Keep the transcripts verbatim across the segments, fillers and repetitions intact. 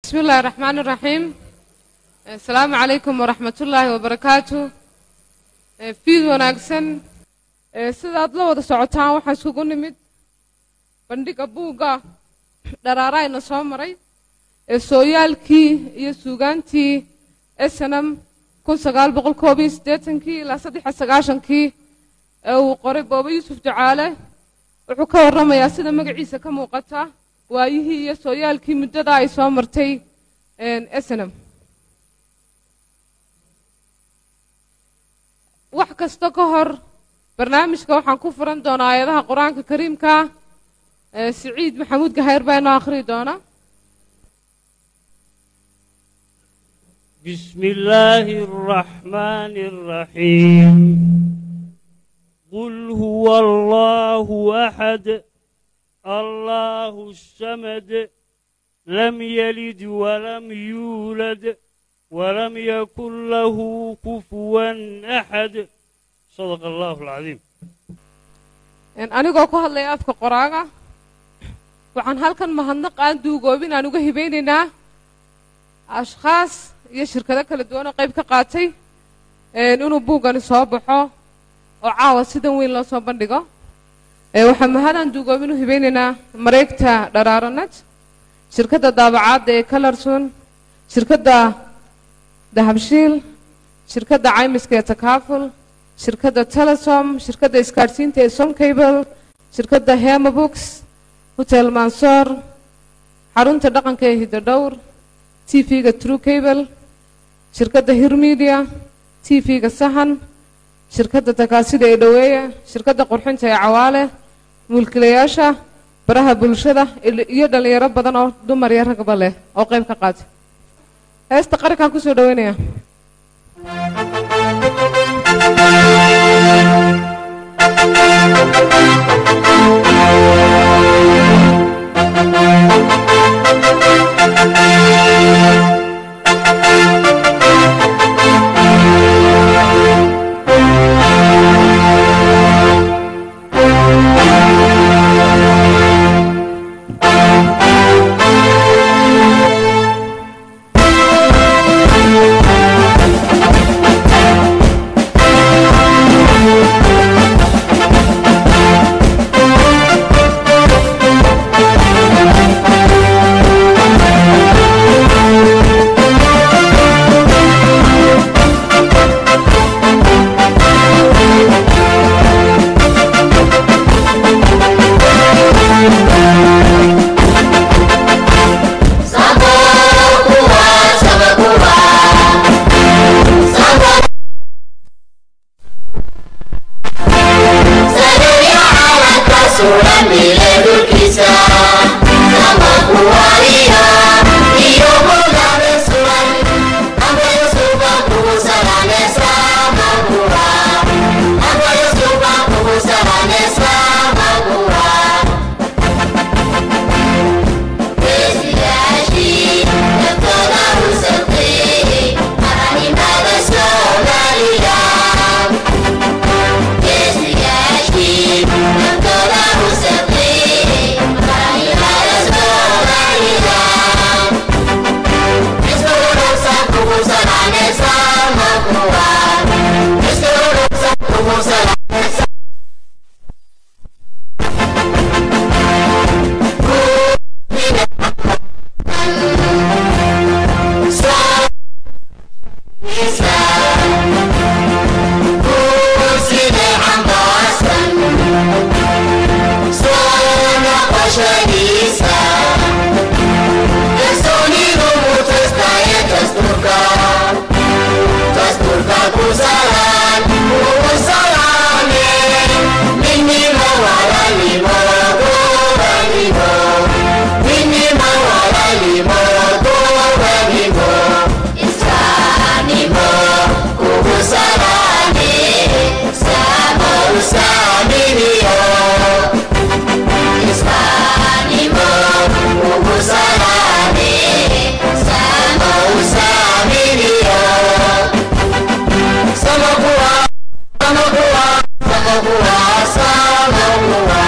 بسم الله الرحمن الرحيم. السلام عليكم ورحمة الله وبركاته. في وناقصن سيدات لو ودا سocota waxa isugu nimid bandhiga buuga dharaaray na soo maray ee sooyaalkii iyo suugaantii snm kun sagaal boqol koob iyo siddeetan ilaa saddex iyo sagaashan ee uu qoray Booba Yuusuf Ducaale wuxuu ka warramayaa sida magaciisa ka muuqata waayihii iyo sooyaalkii muddada ay soo martay snm wax kasta ka hor barnaamijka waxaan ku furan doonaa aayadaha quraanka kariimka ee Saciid Maxamuud Gahayr baa inoo akhri doona. بسم الله الرحمن الرحيم قل هو الله أحد الله الصمد لم يلد ولم يولد ولم يكن له كفوا أحد صدق الله العظيم. أنا أقول هذا يأفك قراءة وعن هالكن مهندق عنده جوابين أنا جه بيننا أشخاص يشركة كل دونا قيب كقاتي نونو بوجا نصابحه وعاوز سيدنا وين لا صابن دقة وحنا هذا عنده جوابين هبيننا مريكتا درارنت شركة الطابعات كلرسون شركة دهبشيل شركة عايمس كتكافل شركة تلسوم شركة إسكارسين تيسوم كيبل شركة هيما بوكس هوتيل منصور حارون تدقن كهيد دور تي في ترو كيبل شركة هيرميديا تي في السهن شركة تكاسيد إدوية شركة قرحين تي عوالة ملك لياشة برها بلشدة يدل يا رب بدنا دمر يا رقبله أو قيم كقات هستقر كان كسر دوينيا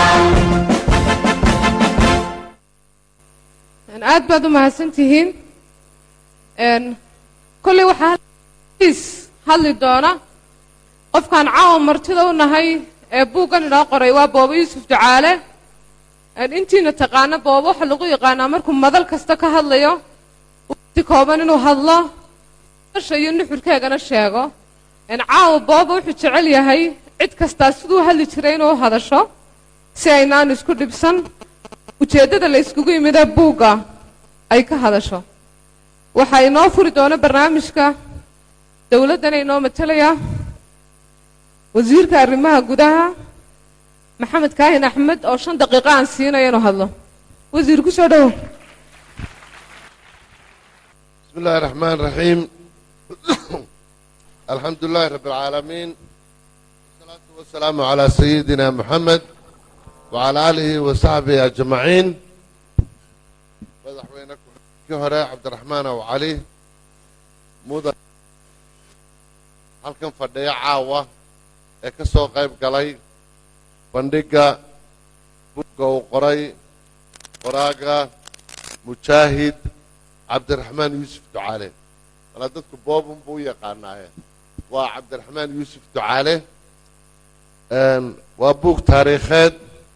aad baad u mahadsantihiin een kulli waxa is hadli doona qofkan caawa martida u nahay ee buugan inoo qoray waa Boobo Yuusuf Ducaale een intiina taqaana Boobo waxa lagu yaqaanaa markuu madal kasta ka hadlayo si kooban inuu hadlo shay'in nuxurkeegana sheego een caawa Boobo wuxuu jecel yahay cid kasta sidoo hadli jiray inuu hadasho si aynaan isku dhibsan ujeedada la iskugu yimida buuga ay ka hadasho waxa inoo furi doona barnaamijka dawladdan inoo matalaya wasiirka arrimaha gudaha Maxamed Kaahin Axmed oo shan daqiiqo aan siinayo inuu hadlo wasiir ku soo dhaw bismillaahir rahmaanir rahiim alxamdulillahi rabbil caalamiin wasalaatu wasalaamu calaa sayidina Muxamed وعلى آله وصحبه أجمعين مدحوينك كهراء عبد الرحمن وعلي مدن halkan fadhiya caawa ee ka soo qayb galay bandhiga buugga uu qoray qoraaga mujaahid cabdiraxmaan yuusuf ducaale wala dadku boobun buu yaqaanaaye waa cabdiraxmaan yuusuf ducaale waa buug taariikheed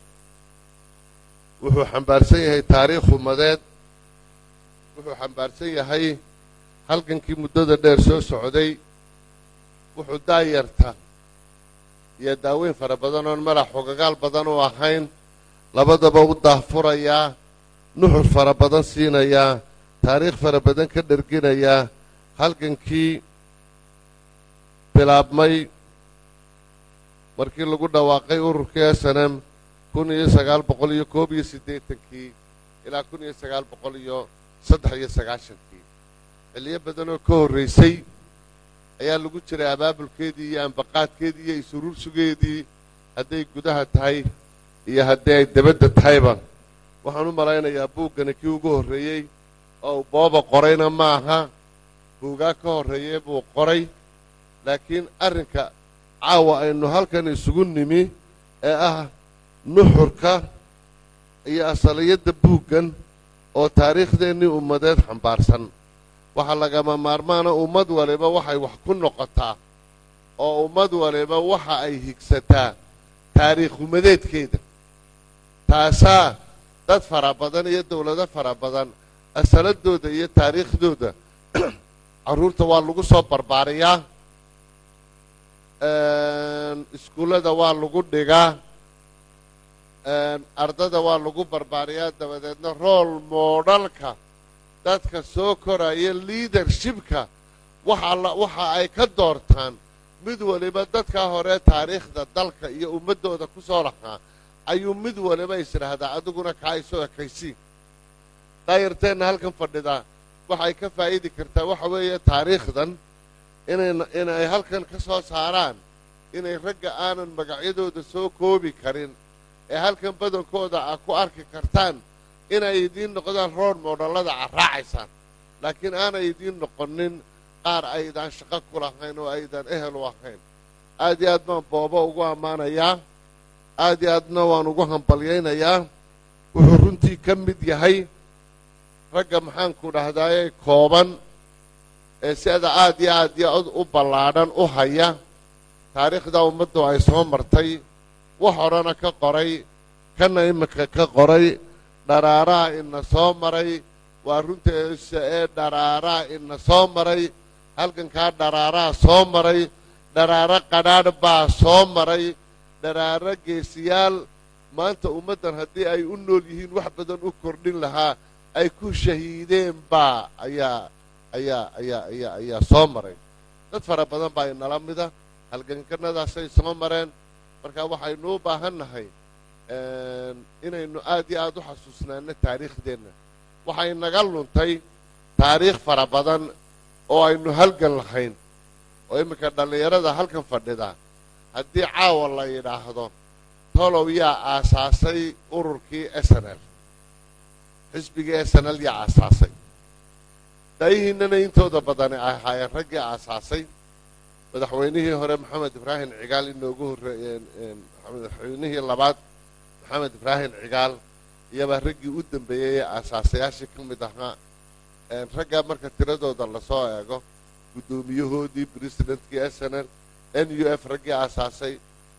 wuxuu xambaarsan yahay taariikh umadeed wuxuu xambaarsan yahay halgankii muddada dheer soo socday wuxuu daayarta iyo daaweyn fara badan oon madax xogagaal badan u ahayn labadaba u daahfurayaa nuxur fara badan siinayaa taariikh fara badan ka dherginayaa halgankii bilaabmay markii lagu dhawaaqay ururkii S N M kun iyo sagaal boqol iyo koob iyo siddeetankii ilaa kun iyo sagaal boqol iyo saddex iyo sagaashankii xilliyo badan oo ka horraysay ayaa lagu jiray abaabulkeedii iyo ambaqaadkeedii iyo isuruursugeedii hadday gudaha tahay iyo haddii ay debadda tahayba waxaan u malaynayaa buuggani kii ugu horreeyey oo uu Boobo qorayna ma aha buugaa ka horreeyey buu qoray laakiin arrinka caawa aynu halkan isugu nimi ee ah nuxurka iyo asaliyadda buuggan oo taariikhdeennii ummadeed xambaarsan waxa lagama maarmaana ummad waliba waxay wax ku noqotaa oo ummad waliba waxa ay higsataa taariikh ummadeedkeeda taasaa dad fara badan iyo dawlado fara badan asaladooda iyo taariikhdooda carruurta waa lagu soo barbaariyaa iskuullada waa lagu dhigaa ardada waa lagu barbaariyaa dabadeedna rool moodhalka dadka soo koraya leadershipka waxa waxa ay ka doortaan mid waliba dadka hore taariikhda dalka iyo ummadooda ku soo lahaa ayuu mid waliba isiraahdaa adiguna kaa isoo ekaysiin daayarteenna halkan fadhida waxay ka faa'iidi kartaa waxa weeye taariikhdan inay inay halkan ka soo saaraan inay ragga aanan magacyadooda soo koobi karin ee halkan badankooda aad ku arki kartaan inay idiin noqdaan roor moodhallada carraacaysaan laakiin aanay idiin noqonin qaar aydaan shaqo ku lahayn oo aydaan ehel u ahayn aad iyo aad baan Boobo ugu ammaanayaa aad iyo aadna waan ugu hambalyaynayaa wuxuu runtii ka mid yahay ragga maxaanku dhahdaaye kooban ee sida aad iyo aad iyo u ballaadhan u haya taariikhda ummaddu ay soo martay wax horena ka qoray kana imika ka qoray dharaaraha ina soo maray waa runteesa ee dharaaraha ina soo maray halgankaa dharaaraha soo maray dharaaro qadhaadh baa soo maray dharaaro geesiyaal maanta ummaddan haddii ay u nool yihiin wax badan u kordhin lahaa ay ku shahiideen baa ayaa ayaa ayaa ayaa ayaa soo maray dad fara badan baa inala mida halgankanadaasay soo mareen marka waxaynu u baahan nahay inaynu aad iyo aad u xasuusnaano taariikhdeenna waxay naga luntay taariikh fara badan oo aynu halgan lahayn oo iminka dhallinyarada halkan fadhida haddii caawa la yidhaahdo tolow yaa aasaasay ururkii S N L xisbigii S N L yaa aasaasay daayihiinnana intooda badani ay ahaayeen raggii aasaasay madaxweynihii hore maxamed ibraahim cigaal inoogu horreeyeen madaxweynihii labaad maxamed ibraahim cigaal iyabaa raggii u dambeeyey ee aasaasayaashii ka mid ahaa raggaa marka tiradooda lasoo eego guddoomiyahoodii presidentkii s n l n u f raggii aasaasay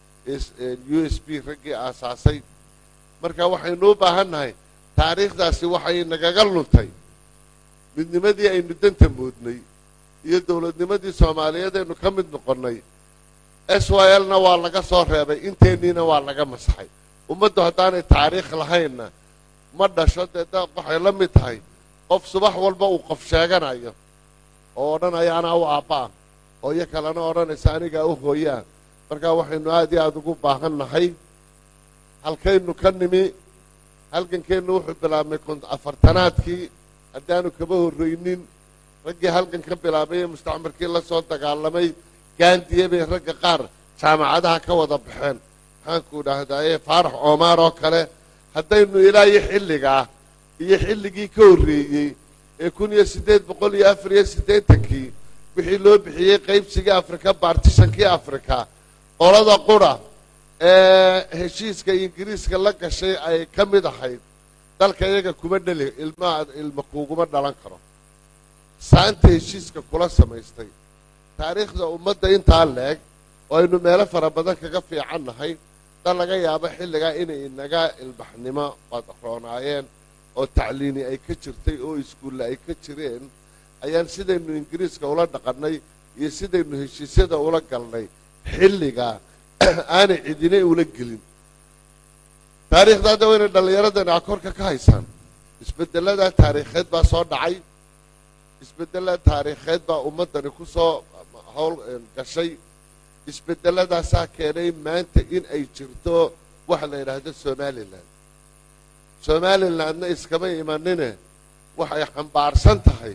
u s b raggii aasaasay marka waxaynu u baahan nahay taariikhdaasi waxay nagaga luntay midnimadii aynu danta moodnay iyo dowladnimadii soomaaliyeed aynu ka mid noqonnay s y l na waa laga soo reebay inteenniina waa laga masaxay ummaddu haddaanay taariikh lahaynna ma dhasho dee da waxay la mid tahay qof subax walba uu qof sheeganayo oo odhanaya anaa u aabba'a oo iyo kalena odhanaysa anigaa u hooyaa markaa waxaynu aad iyo aada ugu baahan nahay halkaynu ka nimi halgankeennu wuxuu bilaabmay afartanaadkii haddaanu kaba horraynin raggii halgan ka bilaabay ee mustacmarkii la soo dagaalamay gaandiye bay ragga qaar jaamacadaha ka wada baxeen maxaanku idhaahdaaye faarax oomaar oo kale haddaynu ilaa iyo xilligaa iyo xilligii ka horreeyey ee kun iyo siddeed boqol iyo afar iyo siddeetankii wixii loo bixiyey qaybsigii afrika baartishankii afrika qolada qura ee heshiiska ingiriiska la gashay ay ka mid ahayd dalka iyaga kuma dheli ilmaa ilma kuuguma dhalan karo saanta heshiiska kula samaystay taariikhda ummadda intaa leeg oo aynu meelo fara badan kaga fiican nahay dal laga yaabo xilligaa inay inaga ilbaxnimo badroonaayeen oo tacliini ay ka jirtay oo iskuulle ay ka jireen ayaan sidaynu ingiriiska ula dhaqannay iyo sidaynu heshiisyada ula galnay xilligaa aanay cidinay ula gelin taariikhda hadda waynay dhallinyaradani akorka ka haysaan isbeddelladaa taariikheed baa soo dhacay isbeddellada taariikheed baa ummaddani ku soo howl gashay isbeddelladaasaa keenay maanta in ay jirto waxa la yidhaahdo somalilan somalilandna iskama imanine waxay xambaarsan tahay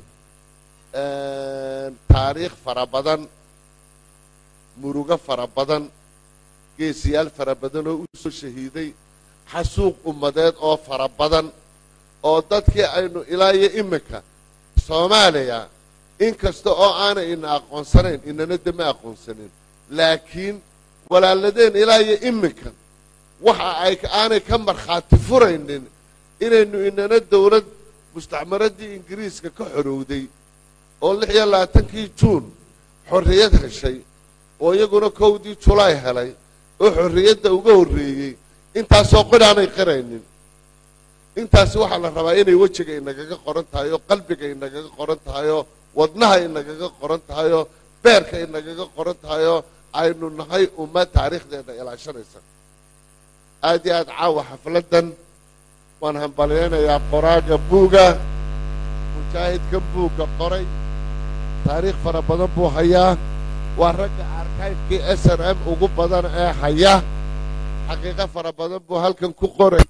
taariikh fara badan murugo fara badan geesiyaal fara badan oo u soo shahiiday xasuuq ummadeed oo fara badan oo dadkii aynu ilaa iyo iminka soomaaliya in kasta oo aanay ina aqoonsanayn inana dama aqoonsanin laakiin walaaladeen ilaa iyo iminka waxa ay aanay ka markhaati furaynin inaynu inana dowlad mustacmaradii ingiriiska ka xorowday oo lix iyo labaatankii juun xorriyad heshay oo iyaguna kowdii julaay helay oo xorriyadda uga horreeyey intaasoo qor aanay qiraynin intaasi waxaa la rabaa inay wejiga inagaga qoran tahay oo qalbiga inagaga qoran tahay oo wadnaha inagaga qoran tahay oo beerka inagaga qoran tahay oo aynu nahay ummad taariikhdeena ilaashanaysa aad iyo aad caawa xafladdan waan hambalyaynayaa qoraaga buuga mujaahidkan buugga qoray taariikh fara badan buu hayaa waa ragga arkaybkii s n m ugu badan ee haya xaqiiqo fara badan buu halkan ku qoray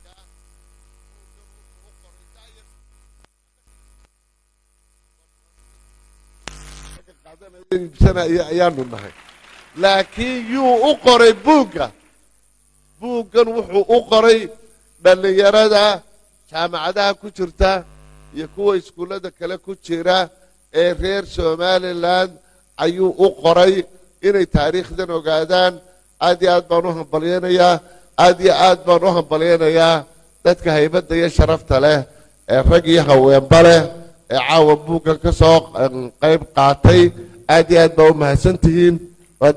ayaanu nahay laakiin yuu u qoray buugga buuggan wuxuu u qoray dhallinyarada jaamacadaha ku jirta iyo kuwa iskuullada kale ku jira ee reer somalilan ayuu u qoray inay taariikhdan ogaadaan aad iyo aad baan u hambalyaynayaa aad iyo aad baan u hambalyaynayaa dadka haybadda iyo sharafta leh ee rag iyo haweenba leh ee caawa buuggan ka soo qayb qaatay aad iyo aad baa u mahadsan tihiin waad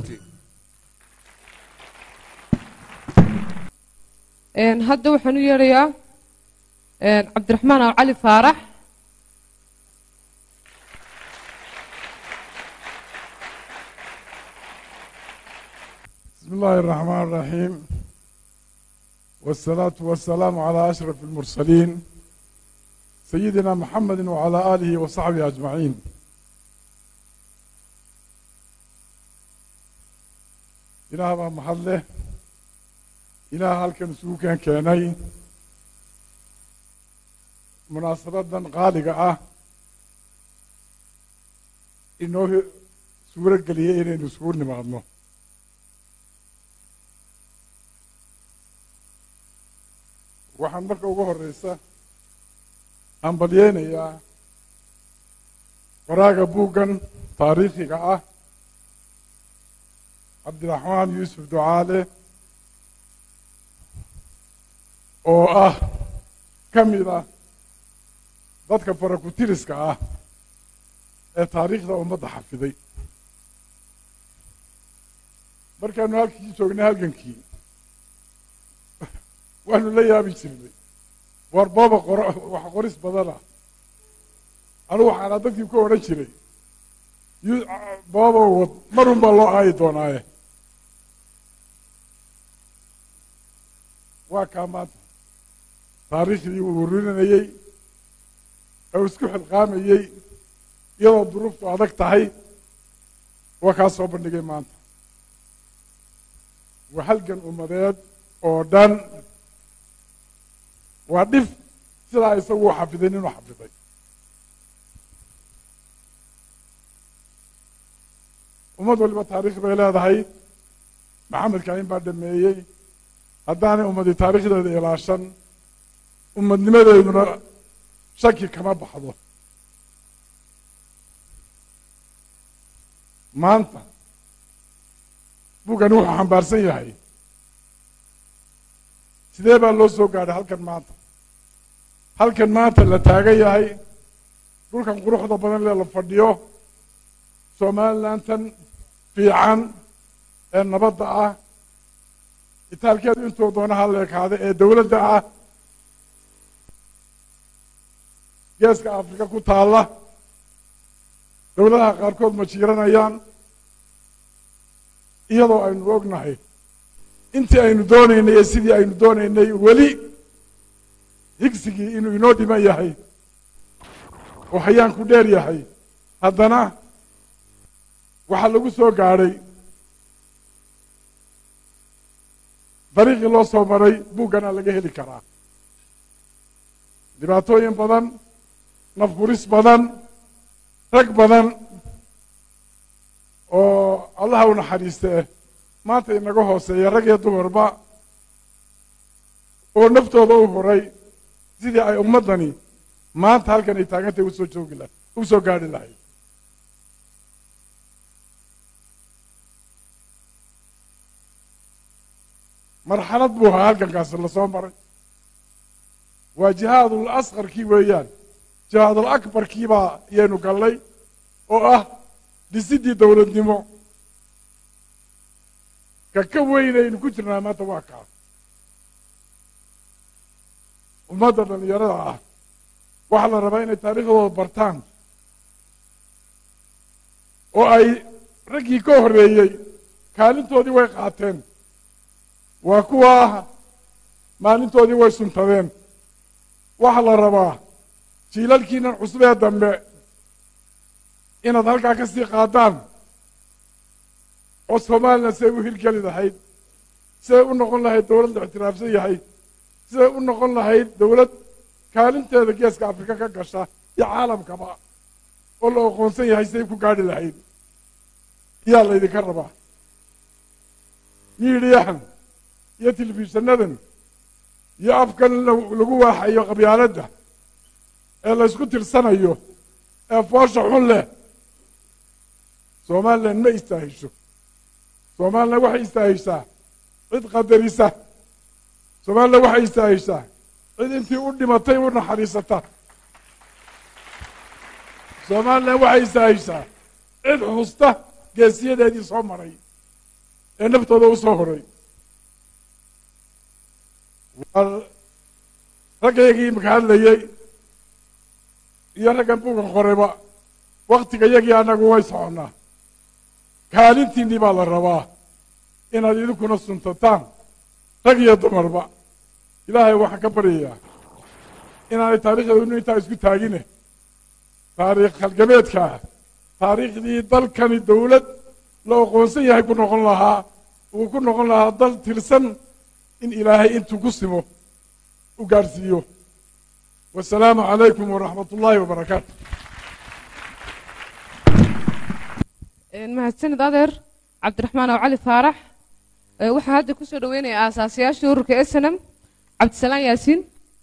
mahadsantihiin hadda waxaan u yeedhayaa cabdiraxmaan aw cali faarax بسم الله الرحمن الرحيم والصلاة والسلام على أشرف المرسلين سيدنا محمد وعلى آله وصحبه أجمعين إله ما محله إله هالكن سوكا كاني مناسبة غالقة إنه سورة قلية إلى نسور نمغنه waxaan marka ugu horreysa hambalyaynayaa qoraaga buuggan taariikhiga ah cabdiraxmaan yuusuf ducaale oo ah ka mid ah dadka farakutiriska ah ee taariikhda ummadda xafiday markaanu halkii joognay halgankii waanu la yaabi jirnay war booba qoro wax qoris badana anugu waxaana dadkii ku odhan jiray booba wad marun baa loo aayi doonaaye waa kaa maanta taariikhdii uu ururinayey ee uu isku xilqaamayey iyadoo duruuftu adag tahay waa kaa soo bandhigay maanta waa halgan ummadeed oo dhan waa dhif sidaa isagu u xafiday ninuu xafiday ummad waliba taariikh bay leedahay maxamed kaahin baa dhameeyey haddaanay ummadii taariikhdeeda ilaashan ummadnimadeeduna shaki kama baxdo maanta buugani wuxuu xambaarsan yahay sidee baa loo soo gaadhay halkan maanta halkan maanta la taagan yahay dhulkan quruxda badan lee la fadhiyo somalilantan fiican ee nabadda ah itaalkeedu intuu doonaha leekaada ee dawladda ah geeska afrika ku taalla dawladaha qaarkood ma jiiranayaan iyadoo aynu ognahay intii aynu doonaynay iyo sidii aynu doonaynay weli higsigii inuu inoo dhiman yahay oo hayaanku dheer yahay haddana waxaa lagu soo gaadhay dariiqii loo soo maray buuggana laga heli karaa dhibaatooyin badan nafburis badan rag badan oo allaha u naxariistee maanta inaga hooseeya rag iyo dumarba oo naftooda u huray sidii ay ummaddani maanta halkan ay taagantay usoo joogi lahay u soo gaadhi lahayd marxalad buu ahaa halkankaasi lasoo maray waa jihaadul asqarkii weeyaan jihaadul akbarkii baa yaynu gallay oo ah dhisidii dawladnimo ka ka weynaynu ku jirnaa maanta waa kaa ummadda dhallinyarada ah waxaa la rabaa inay taariikhdooda bartaan oo ay raggii ka horreeyey kaalintoodii way qaateen waa kuwa maalintoodii way suntadeen waxaa la rabaa jiilalkiinan cusub ee dambe inaad halkaa ka sii qaadaan oo somalilan siday u hirgeli lahayd siday u noqon lahayd dawlad la ictiraafsan yahay siday u noqon lahayd dawlad kaalinteeda geeska afrika ka gasha iyo caalamkaba oo la aqoonsan yahay siday ku gaadhi lahayd iyaa laydinka rabaa miidhiyahan iyo telefishannadan iyo afkan lagu waaxayo qabyaaladda ee laysku tirsanayo ee foosha xun leh somalilan ma istaahisho somalilan waxay istaahishaa cid qadarisa somalilan waxay istaahishaa cid intii u dhimatay u naxariisata somalilan waxay istaahishaa cid xusta geesiyadeedii soo maray ee naftooda u soo horay waa raggaygii imaka hadlayey iyo raggan buugan qorayba waktiga yagii annagu way soconnaa kaalintiinnii baa la rabaa inaad idinkuna suntataan rag iyo dumarba ilaahay waxaan ka baryayaa inaanay taariikhdeedunu intaa isku taagine taariikh halgameedkaa taariikhdii dalkani dawlad la aqoonsan yahay ku noqon lahaa uu ku noqon lahaa dal tirsan in ilaahay intuu ku simo u gaadhsiiyo wasalaamu calaykum waraxmat ullaahi wabarakaatu mahadsanid adeer cabdiraxmaan oo cali faarax waxaa hadda kusoo dhaweynaya aasaasiyaashii ururka snm cabdisalaan yaasiin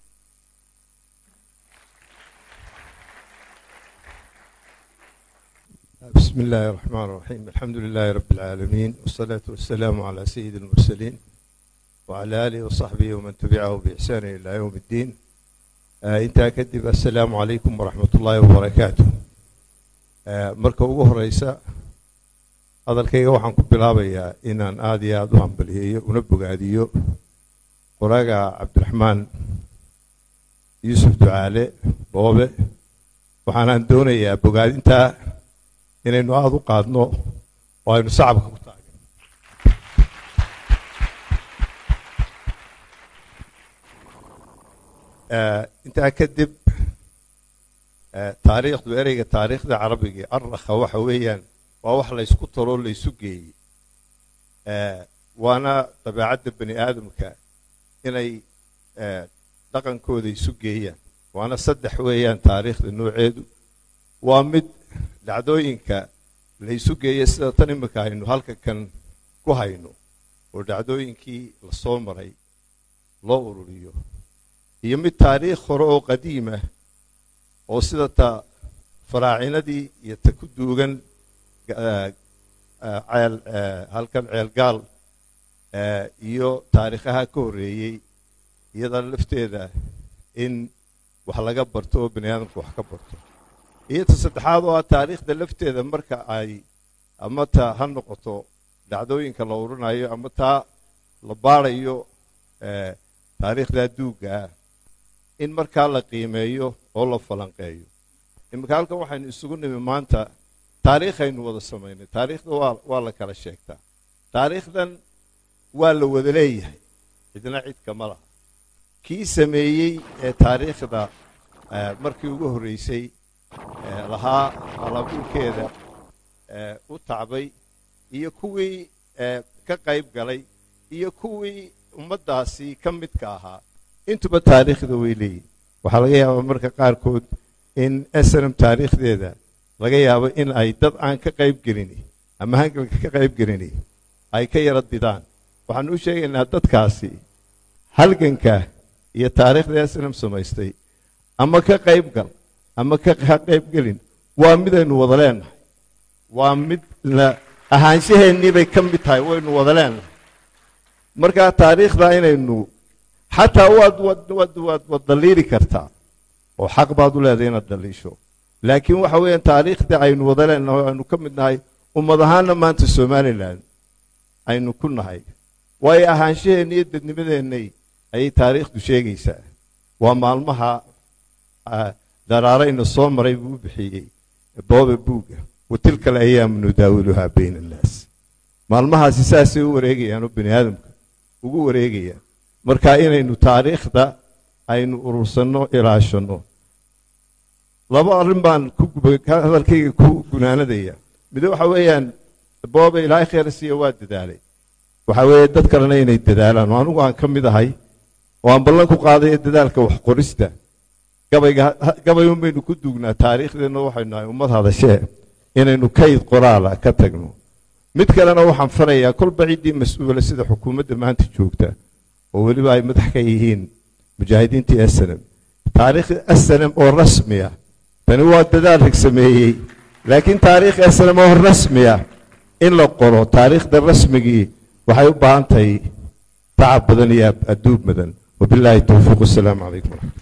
بسم الله الرحمن الرحيم الحمد لله رب العالمين والصلاة والسلام على سيد المرسلين وعلى آله وصحبه ومن تبعه بإحسان إلى يوم الدين intaa kadib assalaamu calaykum waraxmat ullaahi wabarakaatu. marka ugu horeysa hadalkayga waxaan ku bilaabayaa inaan aad iyo aad u hambaliyeeyo una bogaadiyo qoraaga cabdiraxmaan yuusuf ducaale boobe. waxaanaan doonayaa bogaadintaa inaynu aada u qaadno oo aynu sacabka ku taagno. intaa kadib taariikhdu ereyga taariikhda carabiga arrakha waxa weeyaan waa wax laysku talo laysu geeyey, waana dabeecadda bani aadamka inay dhaqankooda isu geeyaan. waana saddex weeyaan taariikhda nooceedu. waa mid dhacdooyinka laysu geeya sida tan imika aynu halka kan ku hayno oo dhacdooyinkii lasoo maray loo ururiyo, iyo mid taariikh hore oo qadiima oo sida ta faraacinadii iyo ta ku duugan ceel halkan ceelgaal iyo taariikhaha ka horreeyey iyada lafteeda in wax laga barto oo bani aadamku wax ka barto. iyo ta saddexaad oo ah taariikhda lafteeda marka ay ama ta ha noqoto dhacdooyinka la ururinayo ama taa la baarayo taariikhda duugga ah in markaa la qiimeeyo oo la falanqeeyo. iminka halkan waxaynu isugu nimi maanta taariikhaynu wada samaynay. taariikhda waa waa la kala sheegtaa. taariikhdan waa la wada leeyahay, cidna cid kama laha. kii sameeyey ee taariikhda markii ugu horreysay lahaa alaabulkeeda u tacbay iyo kuwii ka qayb galay iyo kuwii ummaddaasi ka midka ahaa intuba taariikhda way leeyihin. waxaa laga yaabaa marka qaarkood in snm taariikhdeeda laga yaabo in ay dad aan ka qayb gelini ama hangalka ka qayb gelini ay ka yara didaan. waxaan u sheegaynaa dadkaasi halganka iyo taariikhda snm samaystay ama ka qayb gal ama ka qayb gelin waa midaynu wada leenahay. waa mid la ahaanshaheennii bay ka mid tahay, waynu wada leenahay. markaa taariikhda inaynu xataa waad waad waad daliili kartaa oo xaq baad u leedahay inaad daliisho, laakiin waxa weeyaan taariikhda aynu wada leenahay oo aynu ka mid nahay ummad ahaanna maanta somalilan aynu ku nahay. waayo ahaanshaheennii iyo dadnimadeennay ayay taariikhdu sheegaysaa. waa maalmaha daraarayna soo maray buu u bixiyey boobe buugga, watilka alayaamu nudaawiluhaa bayna annaas. maalmahaasi saasay u wareegayaan oo bani aadamka ugu wareegayaan. marka inaynu taariikhda aynu urursanno ilaashanno. laba arrin baan hadalkayga ku gunaanadaya. mid waxa weeyaan boobe ilaahay khayr siiya waa dadaalay. waxa weeye dad kalena inay dadaalaan oo anigu aan ka mid ahay oo aan ballan ku qaadayo dadaalka wax qorista. gabayga gabay un baynu ku duugnaa taariikhdeenna waxaynu nahay ummad hadashee inaynu kayd qoraala ka tagno. mid kalena waxaan farayaa kolba ciddii mas-uula sida xukuumadda maanta joogta oo weliba ay madax ka yihiin mujaahidiintii snm, taariikhda snm oo rasmiya. tani waa dadaal rag sameeyey, laakiin taariikh snm oo rasmiya in la qoro. taariikhda rasmigii waxay u baahan tahay tacab badan iyo adduub badan. wabilaahi towfiiq. wasalaamu calaykum waraxmat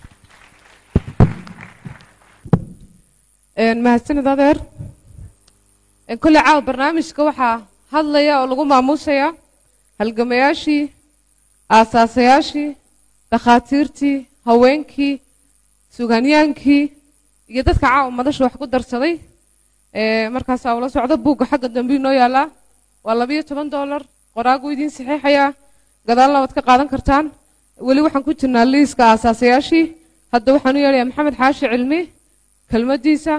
mahadsanid adeer. kulle caawa barnaamijka waxaa hadlaya oo lagu maamuusaya halgamayaashii, aasaasayaashii, dhakhaatiirtii, haweenkii, sugaanyaankii iyo dadka caawa madasha wax ku darsaday. markaasaa ula socdo buugga xagga dambe inoo yaallaa. waa labiyo toban dollar. qoraagu idiin saxiixayaa, gadaalna waad ka qaadan kartaan. weli waxaan ku jirnaa liiska aasaasayaashii. hadda waxaan u yeedhayaa maxamed xaashi cilmi kelmaddiisa.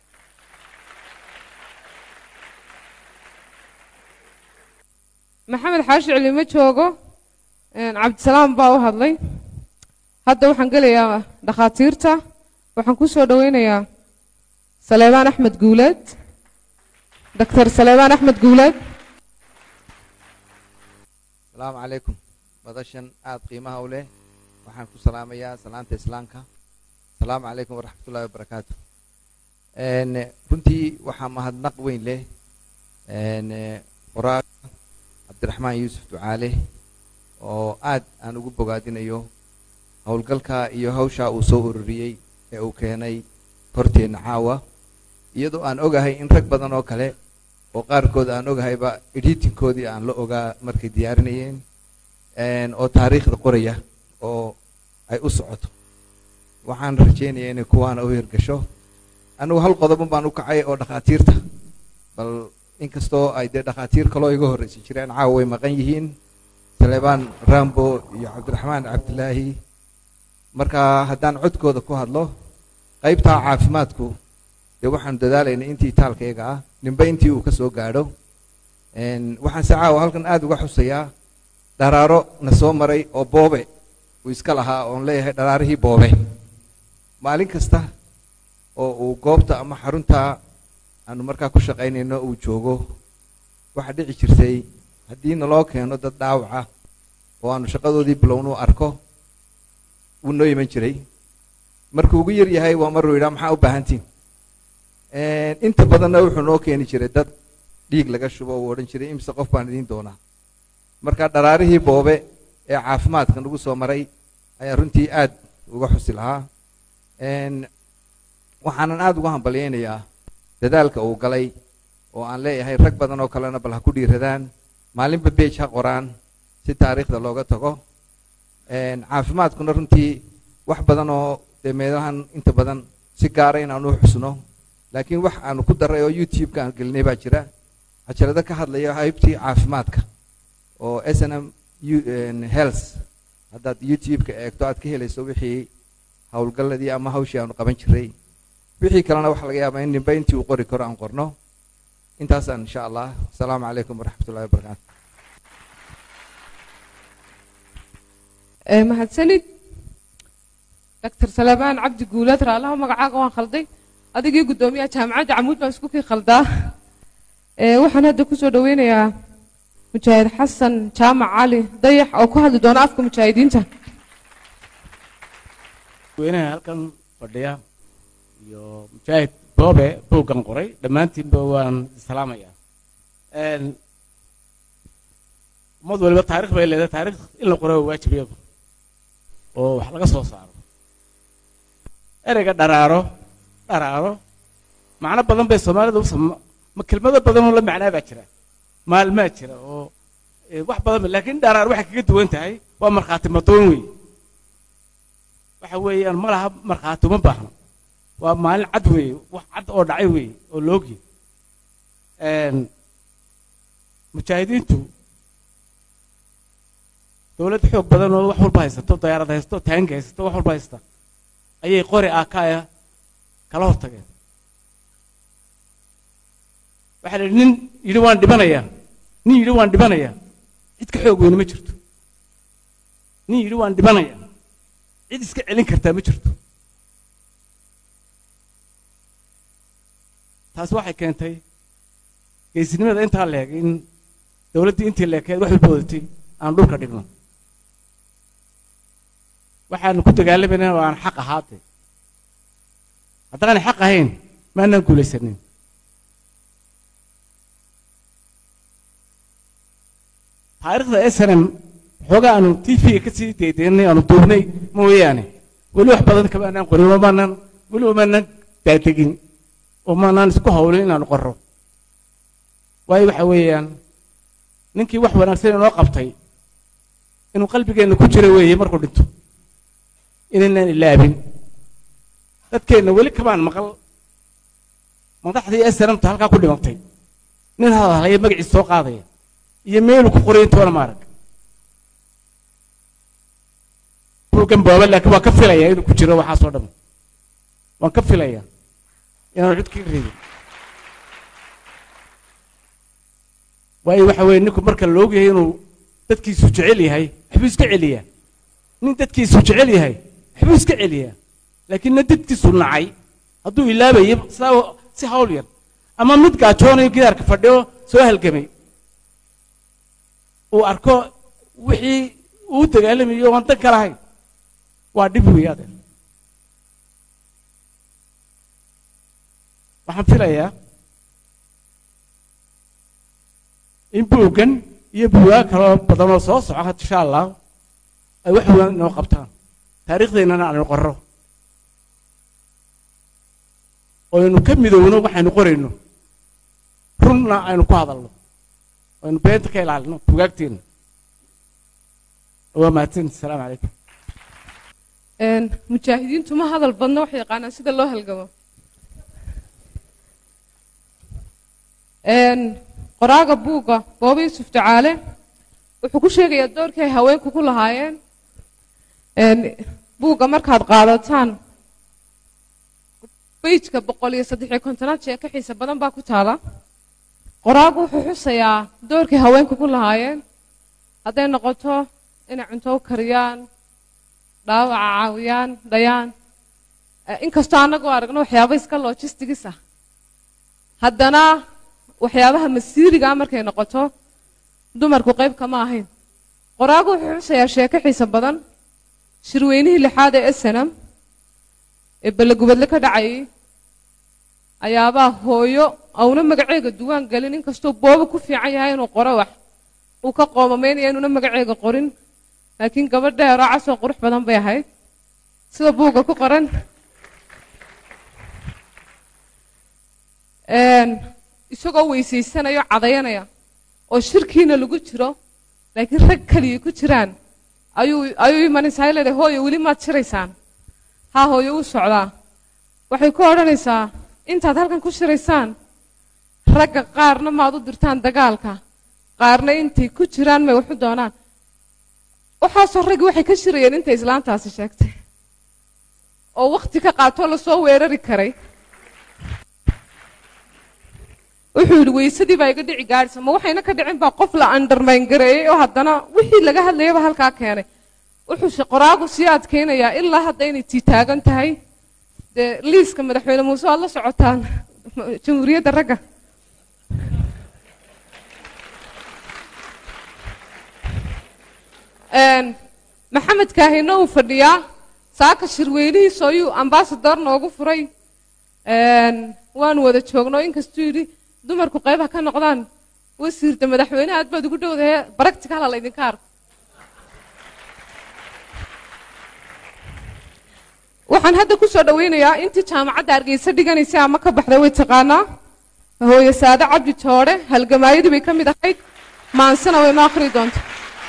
maxamed xaashi cilmi ma joogo, cabdisalaam baa u hadlay. hadda waxaan gelayaa dhakhaatiirta. waxaan ku soo dhoweynayaa saleebaan axmed guuleed, doctor saleebaan axmed guuleed. السلام عليكم. بدشن آد قيمة أولى وحن كسلام يا سلامة إسلامك. السلام عليكم ورحمة الله وبركاته. إن كنتي وحمد نقوين له إن قراء عبد الرحمن يوسف تعالى وآد أنا أقول بقادين أيوه howlgalka iyo hawsha uu soo ururiyey ee uu keenay horteenna caawa iyadoo aan ogahay in rag badan oo kale oo qaarkood aan ogahayba editingkoodii aan la ogaa markay diyaarinayeen oo taariikhda qoraya oo ay u socoto waxaan rajaynayaa inay kuwaana u hirgasho anigu hal qodob baan u kacay oo dhakhaatiirta bal inkastoo ay dee dhakhaatiir kaloo iga horreysan jireen caawa way maqan yihiin Salebaan Rambo iyo Cabdiraxmaan Cabdilaahi marka haddaan codkooda ku hadlo qaybta caafimaadku dee waxaan dadaalaynaa intii taalkayga ah ninba intii uu ka soo gaadho waxaan si caawa halkan aad uga xusayaa dharaaro na soo maray oo boobe uu iska lahaa oon leeyahay dharaarihii boobe maalin kasta oo uu goobta ama xarunta aanu markaa ku shaqaynayno uu joogo waxaa dhici jirtay haddii naloo keeno dad dhaawaca oo aanu shaqadoodii bilownu arko wuu noo iman jiray markuu ugu yar yahay waa maruu yidhaa maxaa u baahantiin inta badanna wuxuu noo keeni jiray dad dhiig laga shubo uu odhan jiray imise qof baan idiin doonaa marka dharaarihii boobe ee caafimaadka nagu soo maray ayaa runtii aad uga xusi lahaa waxaanan aad uga hambalyaynayaa dadaalka uu galay oo aan leeyahay rag badan oo kalena bal ha ku dhiiradaan maalinba beej ha qoraan si taariikhda looga tago caafimaadkuna runtii wax badan oo dee meelahan inta badan si gaara in aan u xusno laakiin wax aanu ku daray oo youtube-ka aan gelinay baa jira cajalado ka hadlaya qaybtii caafimaadka oo s n m health haddaad youtube-ka eegto aad ka helayso wixii howlgalladii ama hawshii aanu qaban jiray wixii kalena waxaa laga yaabaa in ninba intii uu qori karo aan qorno intaasaan insha allah asalaamu calaykum waraxmatullahi wabarakaatu mahadsanid doctor Salebaan Cabdi Guulad raalaha magacaaga waan khalday adigii gudoomiyaha jaamacadda Camuud baan isku kii khaldaa waxaan hadda ku soo dhaweynayaa mujaahid xasan jaamac cali dayax oo ku hadli doona afka mujaahidiinta weynaha halkan fadhiya iyo mujaahid boobe buuggan qoray dhammaantiinba waan salaamayaa ummad waliba taariikh bay leedahay taariikh in la qoro waajib iyadu oo wax laga soo saaro ereyga dharaaro dharaaro macno badan bay Soomaalidu ma kelmado badan oo la macnaa baa jira maalmaa jira oo wax badan laakiin dharaar waxa kaga duwan tahay waa markhaati madoon weey waxa weeyaan ma laha markhaati uma baahna waa maalin cad weey wax cad oo dhacay weey oo loogi een mujaahidiintu dawlad xoog badan oo wax walba haysto diyaarad haysto taank haysto wax walba haysta ayay qori aakaya kala hortageen waxa la nin yiri waan dhibanaya nin yiri waan dhibanaya cid ka xoog weyn ma jirto nin yiri waan dhibanaya cid iska celin kartaa ma jirto taas waxay keentay geesinimada inta leeg in dawladda intii leekeed wax walba wadatay aan dhulka dhigno waxaan ku dagaalamayna waan xaq ahaatay haddaan xaq ahayn ma aanan guulaysanin taariikhda S N M xogaa aanu T V ka sii deedeynay aanu duubnay mooyaane weli wax badan kama aanan qorin oo maanan weli ma aanan daadegin oo maanan isku hawlin inaanu qorro waayo waxa weeyaan ninkii wax wanaagsan inoo qabtay inuu qalbigeena ku jiro weeye markuu dhinto inaan ilaabin dadkeena weli kamaan maqal madaxdii S N M ta halka ku dhimatay nin hadalay magaciisa soo qaadaya iyo meel ku qoray toona maarag buugan booba laakiin waa ka filaya inuu ku jiro waxa soo dham waan ka filaya inaan cid ka reeyo waayo waxa weeye ninku marka loo yahay inuu dadkiisu jecel yahay waxbuu iska celiyaa nin dadkiisu jecel yahay waxbuu iska celiyaa laakiin dadkiisu nacay hadduu ilaabayo si hawl yar ama mid gaajoonayo gidaarka fadhiyo soo halgamay uu arko wixii uu dagaalamayo aan dan ka lahayn waa dhib weeyade waxaan filayaa in buugan iyo buugaa kaloo badan oo soo soco insha allah ay wax weyn noo qabtaan taariikhdeennana aanu qorro oo aynu ka midowno waxaynu qorayno runna aynu ku hadalno aynu beenta ka ilaalino bugaagteenna waa mahadsan asalaamu calaykum mujaahidiintu ma hadal badna wax yaqaanaan sida loo halgamo qoraaga buugga booba yuusuf ducaale wuxuu ku sheegayaa doorkii ay haweenku ku lahaayeen buugga markaad qaadataan beyjka boqol iyo saddex iyo kontonaad sheeko xiisa badan baa ku taala qoraagu wuxuu xusayaa doorkii haweenku ku lahaayeen hadday noqoto inay cunto u kariyaan dhaawaca caawiyaan dhayaan inkastoo annagoo aragno waxyaaba iska logistigis ah haddana waxyaabaha masiiriga markay noqoto dumarku qayb kama ahayn qoraagu wuxuu xusayaa sheeko xiisa badan shirweynihii lixaad ee snm ee balagubadle ka dhacayay ayaabaa hooyo auna magaceega duwaan gelin inkastoo booba ku fiican yahay inuu qoro wax uu ka qoomamaynaya inuuna magaceega qorin laakiin gabadh dheeroo casoo qurux badan bay ahayd sida buugga ku qoran isagoo weysaysanaya oo cadayanaya oo shirkiina lagu jiro laakiin rag kaliya ku jiraan ayuu ayuu imanaysaa ay leedahay hooyo weli maad shiraysaan haa hooyo u socdaa waxay ku odhanaysaa intaad halkan ku shiraysaan ragga qaarna maad u dirtaan dagaalka qaarna intay ku jiraan may waxu doonaan waxaasoo raggi waxay ka shirayeen intay islaantaasi sheegtay oo wakhti ka qaatoo lasoo weerari karay wuxuu yidhi weysadii baa iga dhici gaadhisa ma waxayna ka dhicin baa qof la undermine gareeyey oo haddana wixii laga hadlayaba halkaa keenay wuxuu qoraagu sii adkaynayaa ilaa hadda inay tii taagan tahay dee liiska madaxweyne muuse waad la socotaan jamhuuriyadda ragga maxamed kaahina uu fadhiyaa saaka shirweynihiisa ayuu ambasador noogu furay waanu wada joogno inkastuu yidhi dumarku qaybaha ka noqdaan wasiirda madaxweyne aad baad ugu dhowdahe baractical ha laydinka arko waxaan hadda ku soo dhawaynayaa intii jaamacadda hargeysa dhiganaysay ama ka baxday way taqaanaa hooye saade cabdi joodhe halgamaayadii bay ka mid ahayd maansana way noo akhri doonta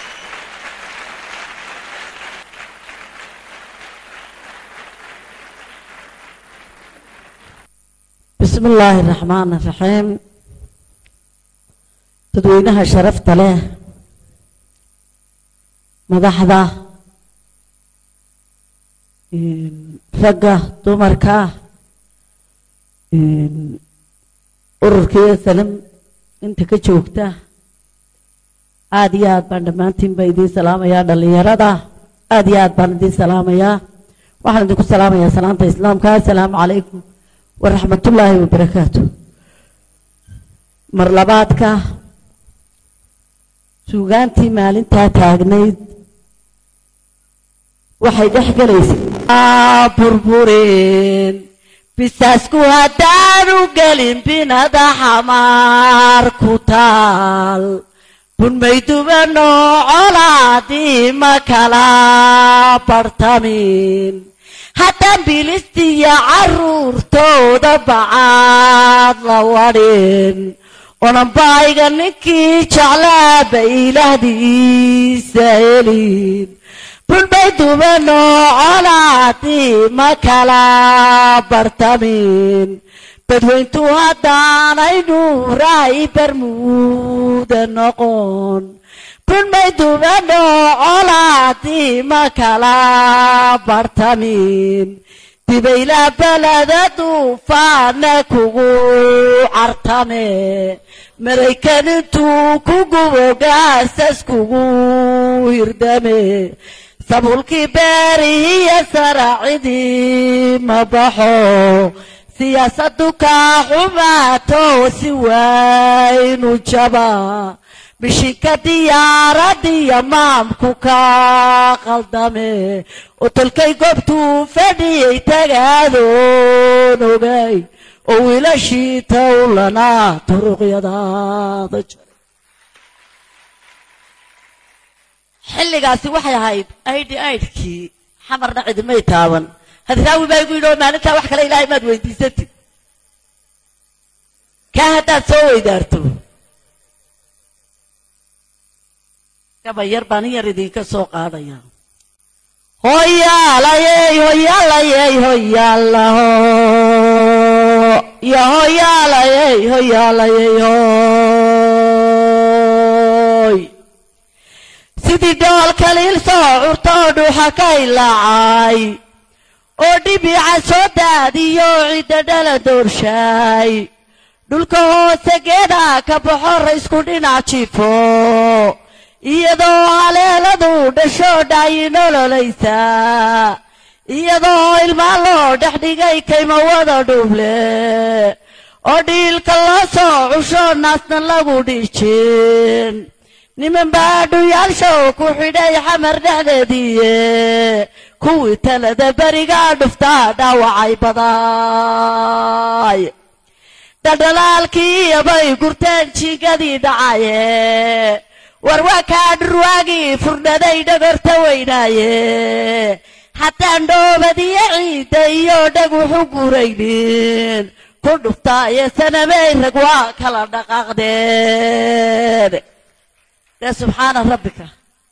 بسم الله الرحمن الرحيم تدوينها شرفت له مدحضة رقة دمركا أركي سلم انت كجوكتا آديات باندمانتين بايدي سلام يا دليرada آديات باندي سلام يا waxaan idinku salaamayaa salaanta islaamka assalaamu calaykum ورحمة الله وبركاته مرلباتك سوغانتي مالنتا تاغنيد waxay dhex galaysaa burburin bisasku hadaanu gelin binada xamaar ku taal bunmaydubano colaadii ma kala bartamin haddaan bilistiya carruurtooda bacaad la wadhin onanbaayga ninkii jeclaaba ilaahdiisa helin bulbay dubano colaadii ma kala bartamin badweyntu haddaanaynu raay barmuuda noqon bulbay dubano colaadii ma kala bartamin dibayla balada duufaana kugu cartame maraykan intuu ku gubo gaasas kugu hirdame sabulkii beerihiya saraacidii ma baxo siyaasadu kaa xumaato si waynu jaba bishinka diyaaradiya maamku ka qaldame oo tolkay goobtuu fadhiyay tagaadoon ogay oo wiilashii tawlana turuqyadaada jaray xilligaasi waxay ahayd aidhi aidhkii حمرنا عيد ما يتاون هذا راوي ما يقولون ما نتا وحكى إلهي ما دويتي ستي كهذا سوي دارتو كما يرباني يرديك السوق هذا يا هيا لا يا هيا لا يا هيا لا يا هيا لا يا هيا لا يا سيدي دول كليل صعورتو دوحا كايلاعاي ودي بيعسو دادي يوعيد دالا دورشاي دولكو هوساقيدا كبحو ريسكو دينا تشيفو iyadoo haleeladu dhasho dhaynololaysaa iyadoo ilmaa loo dhex dhigay kayma wada dhuuble oo dhiilka loo soo cusho naasna lagu dhijin niman baa dhuyaalshow ku xidhay xamar dhexdeediiye kuwii talada berigaa dhuftaa dhaawacay baday dhaldhalaalkii abay gurteen jiigadii dhacaye warwaakaa dhurwaagii furdhaday dhagorta weynaaye hataan dhoobadiyo ciidda iyo dhaguxu guraynin ku dhuftaaye sanamey rag waa kala dhaqaaqdeen dee subxaana rabbika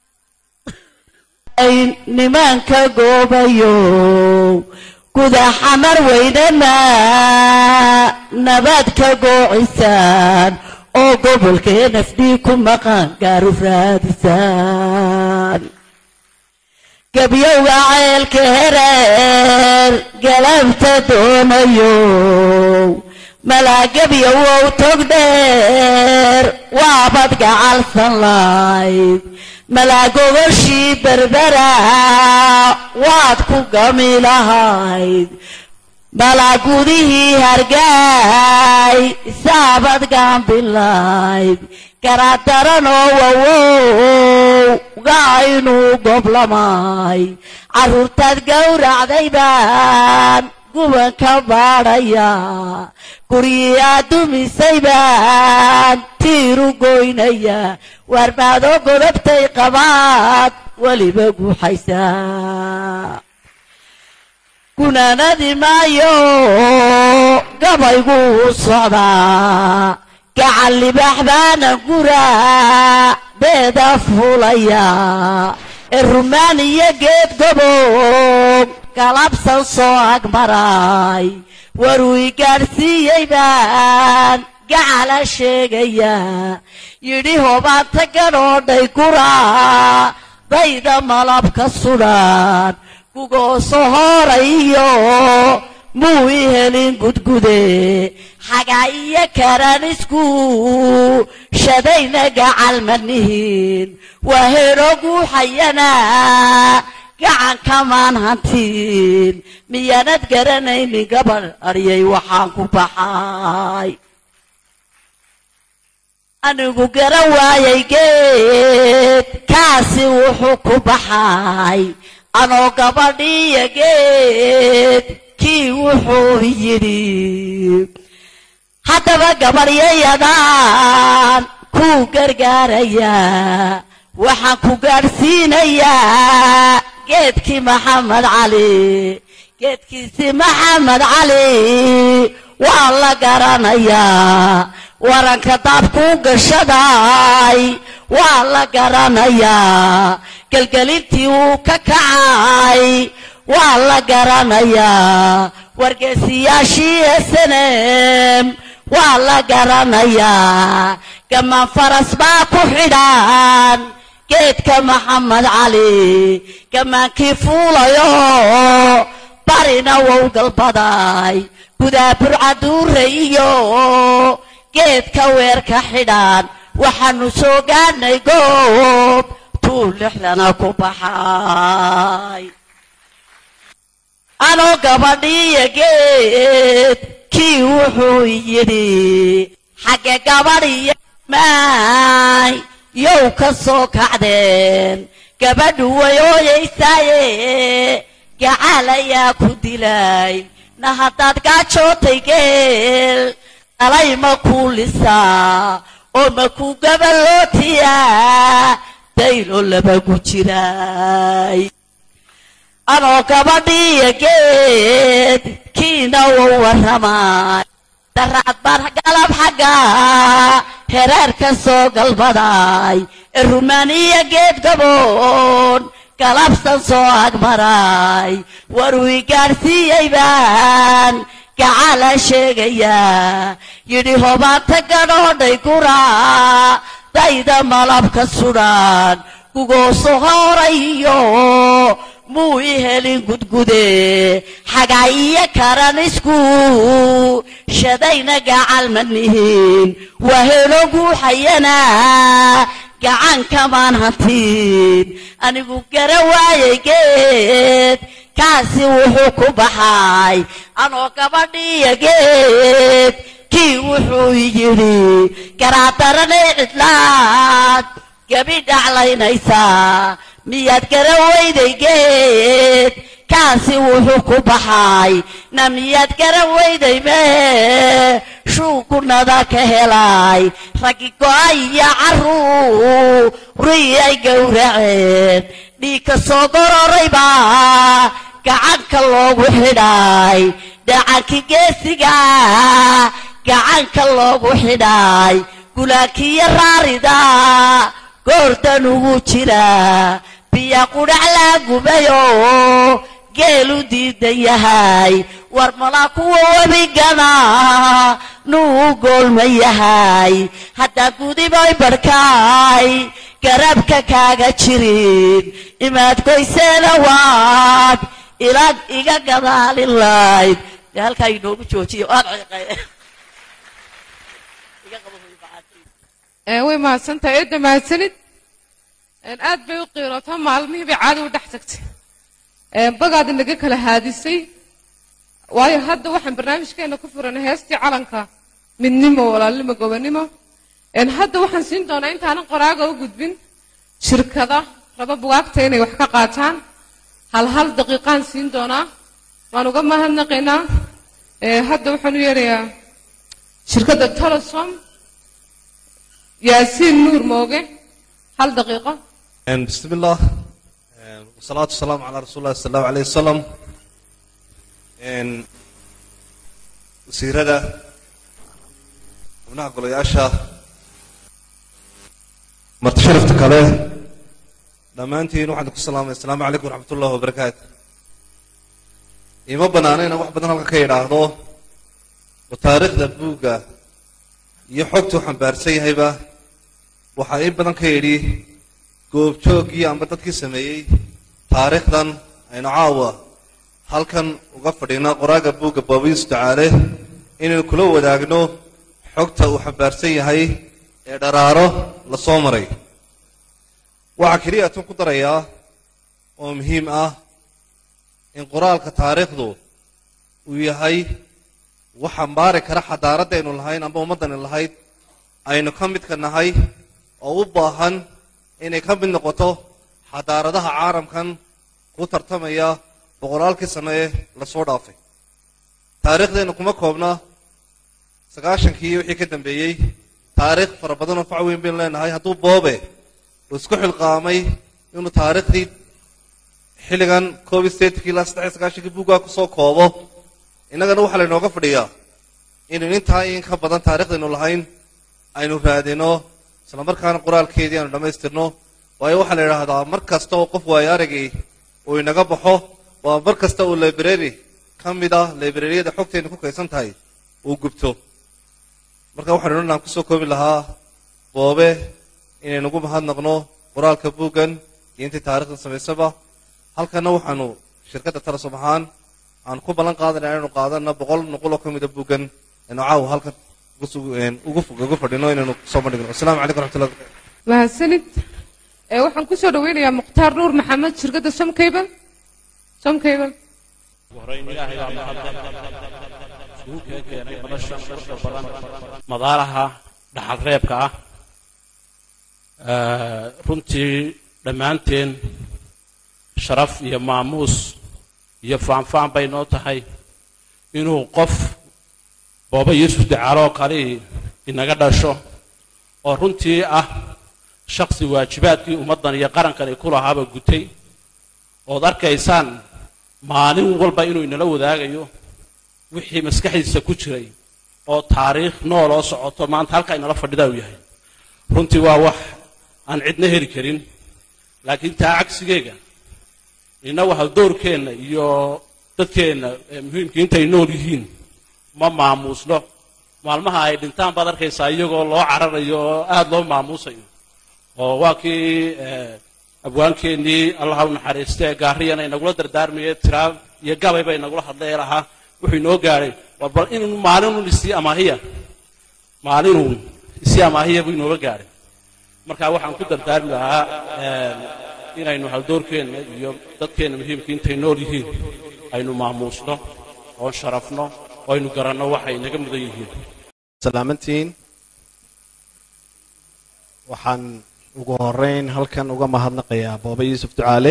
nimanka goobayo guda xamar weynana nabad ka goocisaan oo gobolkee nafdii ku maqan gaaru raadisaan gabyowga ceelka hereer galabta doonayo malaa gebyowow tog dheer waabad gacalsan layd malaa gogoshii berbera waad ku gami lahayd malaa gudihii hargaay saabad gaambilayd garaadaranoo wawow gaa inuu goblamay carruurtaad gowracday baan gubanka baadhaya guryii aad dumisay baan tiiru goynaya waarbaadoo godobtay qabaad weliba guuxaysaa gunaanadi maayo gabaygu u socdaa gacan libax baana guraa beeda fulaya ee rumaan iyo geed goboog galabsan soo agmaray waruu i gaadhsiiyey baan gacala sheegaya yidhi hobaanta gadhoodhay guraa dayda malabka sudhaan gugooso horayo muu i helin gudgude xagaa iyo karanisku shadayna gacal manihin waa hero guuxayana gacan kamaan hantiin miyaanad garanaynin gabadh aryay waxaan ku baxay anigu garan waayay geed kaasi wuxuu ku baxay anoo gabadhiya geed kii wuxuu yidhi haddaba gabadhyayadaan kuu gargaarayaa waxaan ku gaadhsiinayaa geedkii maxamed cali geedkiisii maxamed cali waa la garanayaa waranka daabkuu gashaday waa la garanayaa gelgelintii uu ka kacay waa la garanayaa wargeesiyaashii esenem waa la garanayaa gamaan faras baa ku xidhan geedka maxamed cali gamaankii fuulayo barina wow galbaday gudaa burcaduure iyo geedka weerka xidhan waxaanu soo gaadhnay goob tuu lixdana ku baxay anoo gabadhiya geed kii wuxuu yidhi xagge gabadhiya maay yow ka soo kacdeen gabadhu way ooyaysaaye gacaal ayaa ku dilay na haddaad gaajootay geel dhalay ma kuu lisaa oo ma kuu gabalootiyaa dayloo labagu jiray anoo gabadhiiyo geedkiina wou warramay daraad baan galab xagga hereerka soo galbaday ee rumaaniya geed gaboon galabsan soo agmaray waruu i gaadhsiiyey baan gacala sheegayaa yidhi hobaanta gadhoodhay guraa dayda malabka sudhaan gugooso horayo muu i helin gudgude xagaa iyo karan isku shadayna gacal ma nihin waa helo guuxayana gacan kamaan hantiin anigu gara waayay geed kaasi wuxuu ku baxay anoo gabadhiiyo geed kii wuxuu yidhi garaadaranay cidlaad gabi dhaclaynaysaa miyaad gara weyday geed kaasi wuxuu ku baxay na miyaad gara weyday mee shuukunada ka helay raggi go'ay iyo carruurii ay gowraceen dhiig ka soo gororaybaa gacanka loogu xidhay dhacankii geesiga gacanka loogu xidhay gulaakiyo raarida goordan ugu jira biya qudhac laa gubayo geelu diidan yahay war malaa kuwa webigana nuu goolma yahay haddaa gudibay barhkaay garabka kaaga jirin imaad goyseena waad ilaag iga gadaalin layd dee halkaa inoogu joojiyo waan ciqay way mahadsantahay eedda mahadsanid aad bay u qiirootaa maalmihii bay caadi u dhex tagtay bagaad inaga kala haadisay waayo hadda waxaan barnaamijkeena ku furanay heestii calanka midnimo walaalnimo gobonimo hadda waxaan siin doonaa intaanan qoraaga u gudbin shirkada raba bugaagta inay wax ka qaataan hal hal daqiiqaan siin doonaa waan uga mahadnaqaynaa hadda waxaan u yeerayaa shirkadda telesom yaasiin nuur mooge hal daqiiqo بسم الله والصلاة والسلام على رسول الله صلى الله عليه وسلم وسيرة ونقول يا شا مرتشرفتك عليه لما أنت نوح عندك السلام السلام عليكم ورحمة الله وبركاته إما بنانين واحد بدنا الخير هذا وتاريخ دبوجا يحطوا حنبارسي هيبة وحقيقة بدنا خيري goobjoogii amba dadkii sameeyey taariikhdan aynu caawa halkan uga fadhino qoraaga buugga baabiis tacaale inaynu kula wadaagno xogta uu xambaarsan yahay ee dharaaro la soo maray waxaa keliya tun ku darayaa oo muhiim ah in qoraalka taariikhdu uu yahay wax xambaari kara xadaaradaynu lahayn amba ummaddani lahayd aynu ka midka nahay oo u baahan inay ka mid noqoto xadaaradaha caalamkan ku tartamaya boqolaalkii sano ee lasoo dhaafay taariikhdeenna kuma koobna sagaashankii wixii ka dambeeyey taariikh fara badan oo fac weyn baynu leenahay hadduu boobe uu isku xilqaamay inuu taariikhdii xilligan koob iyo siddeetankii ilaa saddex iyo sagaashankii buuggaa kusoo koobo innagana waxaa laynooga fadhiyaa inaynu intaa in ka badan taariikhdaynu lahayn aynu raadino isla markaana qoraalkeedii aanu dhammaystirno waayo waxaa la yidhaahdaa mar kasta oo qof waayo aragii uu inaga baxo waa mar kasta uu library ka mid ah librariyada xogteenna ku kaysan tahay uu gubto marka waxaanu dhanaan kusoo koobi lahaa boobe inaynugu mahadnaqno qoraalka buuggan iyo intii taarikhdan samaysaba halkana waxaanu shirkadda talasom ahaan aan ku ballan qaadana inaynu qaadana boqol nuqul oo ka mida buuggan aynu caawa halkan ugu fadhino inaynu soo bandhigno asalaamu calaykum raxmatullahi wabarakatu mahadsanid waxaan kusoo dhaweynayaa mukhtaar nuur maxamed shirkadda somcable somcable madaaraha dhaxal reebka ah runtii dhammaanteen sharaf iyo maamuus iyo faanfaan bay noo tahay inuu qof booba yuusuf dacaaloo kale inaga dhasho oo runtii ah shaksi waajibaadkii ummaddan iyo qarankan ay ku lahaaba gutay ood arkaysaan maalin walba inuu inala wadaagayo wixii maskaxdiisa ku jiray oo taariikh nool oo socoto maanta halka inala fadhidaa uu yahay runtii waa wax aan cidna heli karin laakiin taa cagsigeega innagu hal doorkeenna iyo dadkeenna muhiimka intay nool yihiin ma maamuusno maalmaha ay dhintaan baad arkaysaa iyagoo loo cararayo oo aada loo maamuusayo oo waa kii abwaankeenii allaha u naxariistee gaariyana inagula dardaarmaye tiraab iyo gabayba inagula hadlay lahaa wuxuu inoo gaadhay war bal inuu maalinun isii amaahiya maalinun isii amaahiya buu inooga gaadhay marka waxaan ku dardaarmi lahaa inaynu haldoorkeenna iyo dadkeenna muhiimka intay nool yihiin aynu maamuusno oon sharafno oo aynu garanno waxay naga mudan yihiin salaamantiin waxaan ugu horeyn halkan uga mahadnaqayaa booba yuusuf ducaale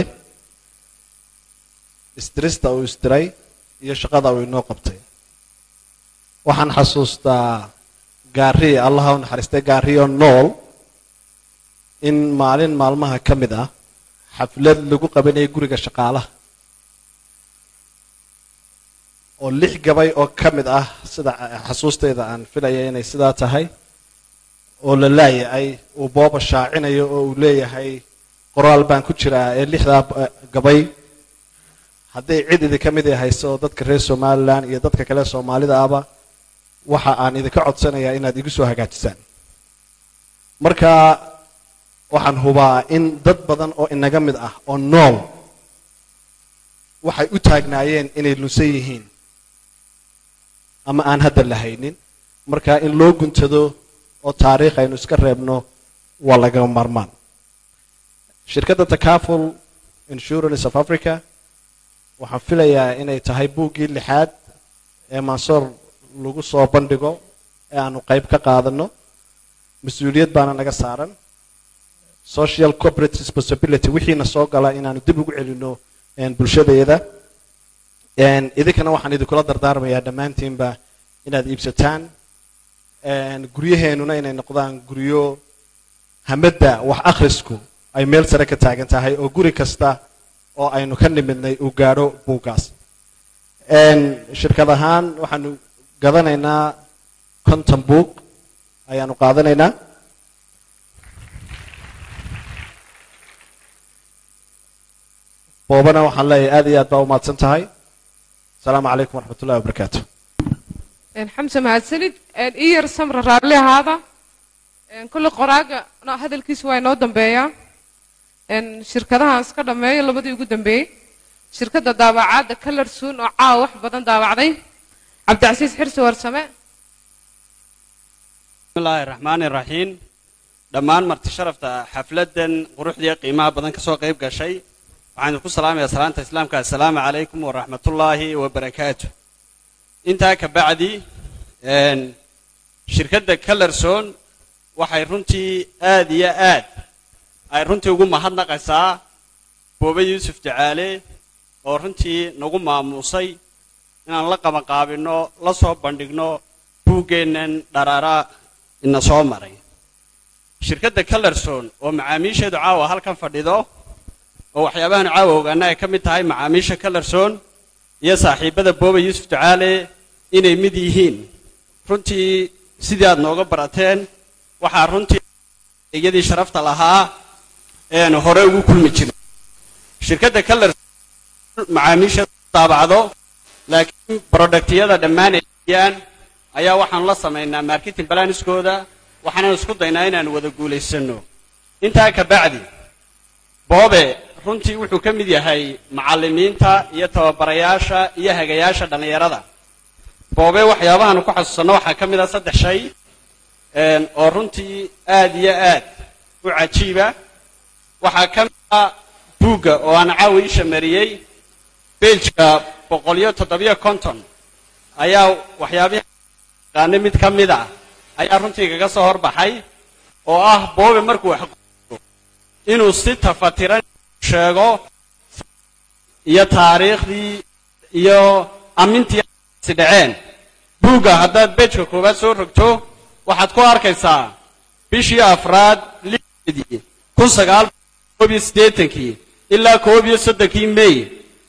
isdirista uu isdiray iyo shaqada uu inoo qabtay waxaan xasuustaa gaariye allaha u naxariistay gaariyo nool in maalin maalmaha ka mid ah xaflad lagu qabanayay guriga shaqaalaha oo lix gabay oo ka mid ah sida xasuustayda aan filaya inay sidaa tahay oo la laayay uu booba shaacinayo oo uu leeyahay qoraal baan ku jiraa ee lixdaa gabay hadday cid idinka mid ay hayso dadka reer somaliland iyo dadka kale soomaalida ahba waxa aan idinka codsanayaa inaad igu soo hagaajisaan marka waxaan hubaa in dad badan oo inaga mid ah oo nool waxay u taagnaayeen inay lusan yihiin ama aan hadda lahaynin marka in loo guntado oo taariikh aynu iska reebno waa laga marmaan shirkadda takaful insurance of africa waxaan filayaa inay tahay buuggii lixaad ee mansoor lagu soo bandhigo ee aanu qayb ka qaadano mas-uuliyad baana naga saaran social corporate responsibility wixiina soo gala inaanu dib ugu celino bulshadeeda idinkana waxaan idinkula dardaarmayaa dhammaantiinba inaad iibsataan guryaheenuna inay noqdaan guryo hamadda wax akhrisku ay meel sare ka taagan tahay oo guri kasta oo aynu ka nimidnay uu gaadho buuggaas shirkad ahaan waxaanu gadanaynaa konton buug ayaanu qaadanaynaa boobana waxaan leeyahay aad iyo aad baa u mahadsan tahay asalaamu calaykum waraxmat ullahi wabarakaatu xamse mahadsanid ii yar samra raalli ahaada kulle qoraaga hadalkiisa waa inoo dambeeyaa shirkadahan iska dhammeeyo labadii ugu dambeeyey shirkadda daabacaadda kalarsuun oo caawa wax badan daabacday cabdicasiis xirsi warsame bismillaahi raxmaani raxiim dhammaan marti sharafta xafladdan quruxdii qiimaha badan ka soo qayb gashay waxaan ku salaamayaa salaanta islaamka assalaamu calaykum waraxmatullaahi wabarakaatu intaa ka bacdi shirkadda kalarsoon waxay runtii aad iyo aad ay runtii ugu mahadnaqaysaa booba yuusuf ducaale oo runtii nagu maamuusay inaan la qabanqaabinno la soo bandhigno buuggeennan dharaara ina soo maray shirkadda kalarsoon oo macaamiisheedu caawa halkan fadhido oo waxyaabahan caawa ogaana ay ka mid tahay macaamiisha kalarsoon iyo saaxiibada booba yuusuf ducaale inay mid yihiin runtii sidii aad nooga barateen waxaa runtii iyadii sharafta lahaa een hore ugu kulmi jiray shirkadda kalarsoon macaamiisha daabacdo laakiin productyada dhammaan ayaan ayaa waxaan la samaynaa marketing planiskooda waxaan isku daynaa inaan wada guuleysano intaa ka bacdi boobe runtii wuxuu ka mid yahay macallimiinta iyo tababarayaasha iyo hagayaasha dhalinyarada boobe waxyaabahan ku xasuusano waxaa ka mid ah saddex shay oo runtii aad iyo aad u cajiiba waxaa ka mid ah buugga oo aan caawa isha mariyey beejka boqol iyo toddobiyo konton ayaa waxyaabihi qaane mid ka mid ah ayaa runtii kaga soo horbaxay oo ah boobe markuu wax inuu si tafatiran sheego iyo taariikhdii iyo amintii si dhaceen buugga haddaad beejka koowaad soo rogto waxaad ku arkaysaa bishii afraad lixdii kun sagaal koob iyo siddeetankii ilaa koob iyo soddonkii may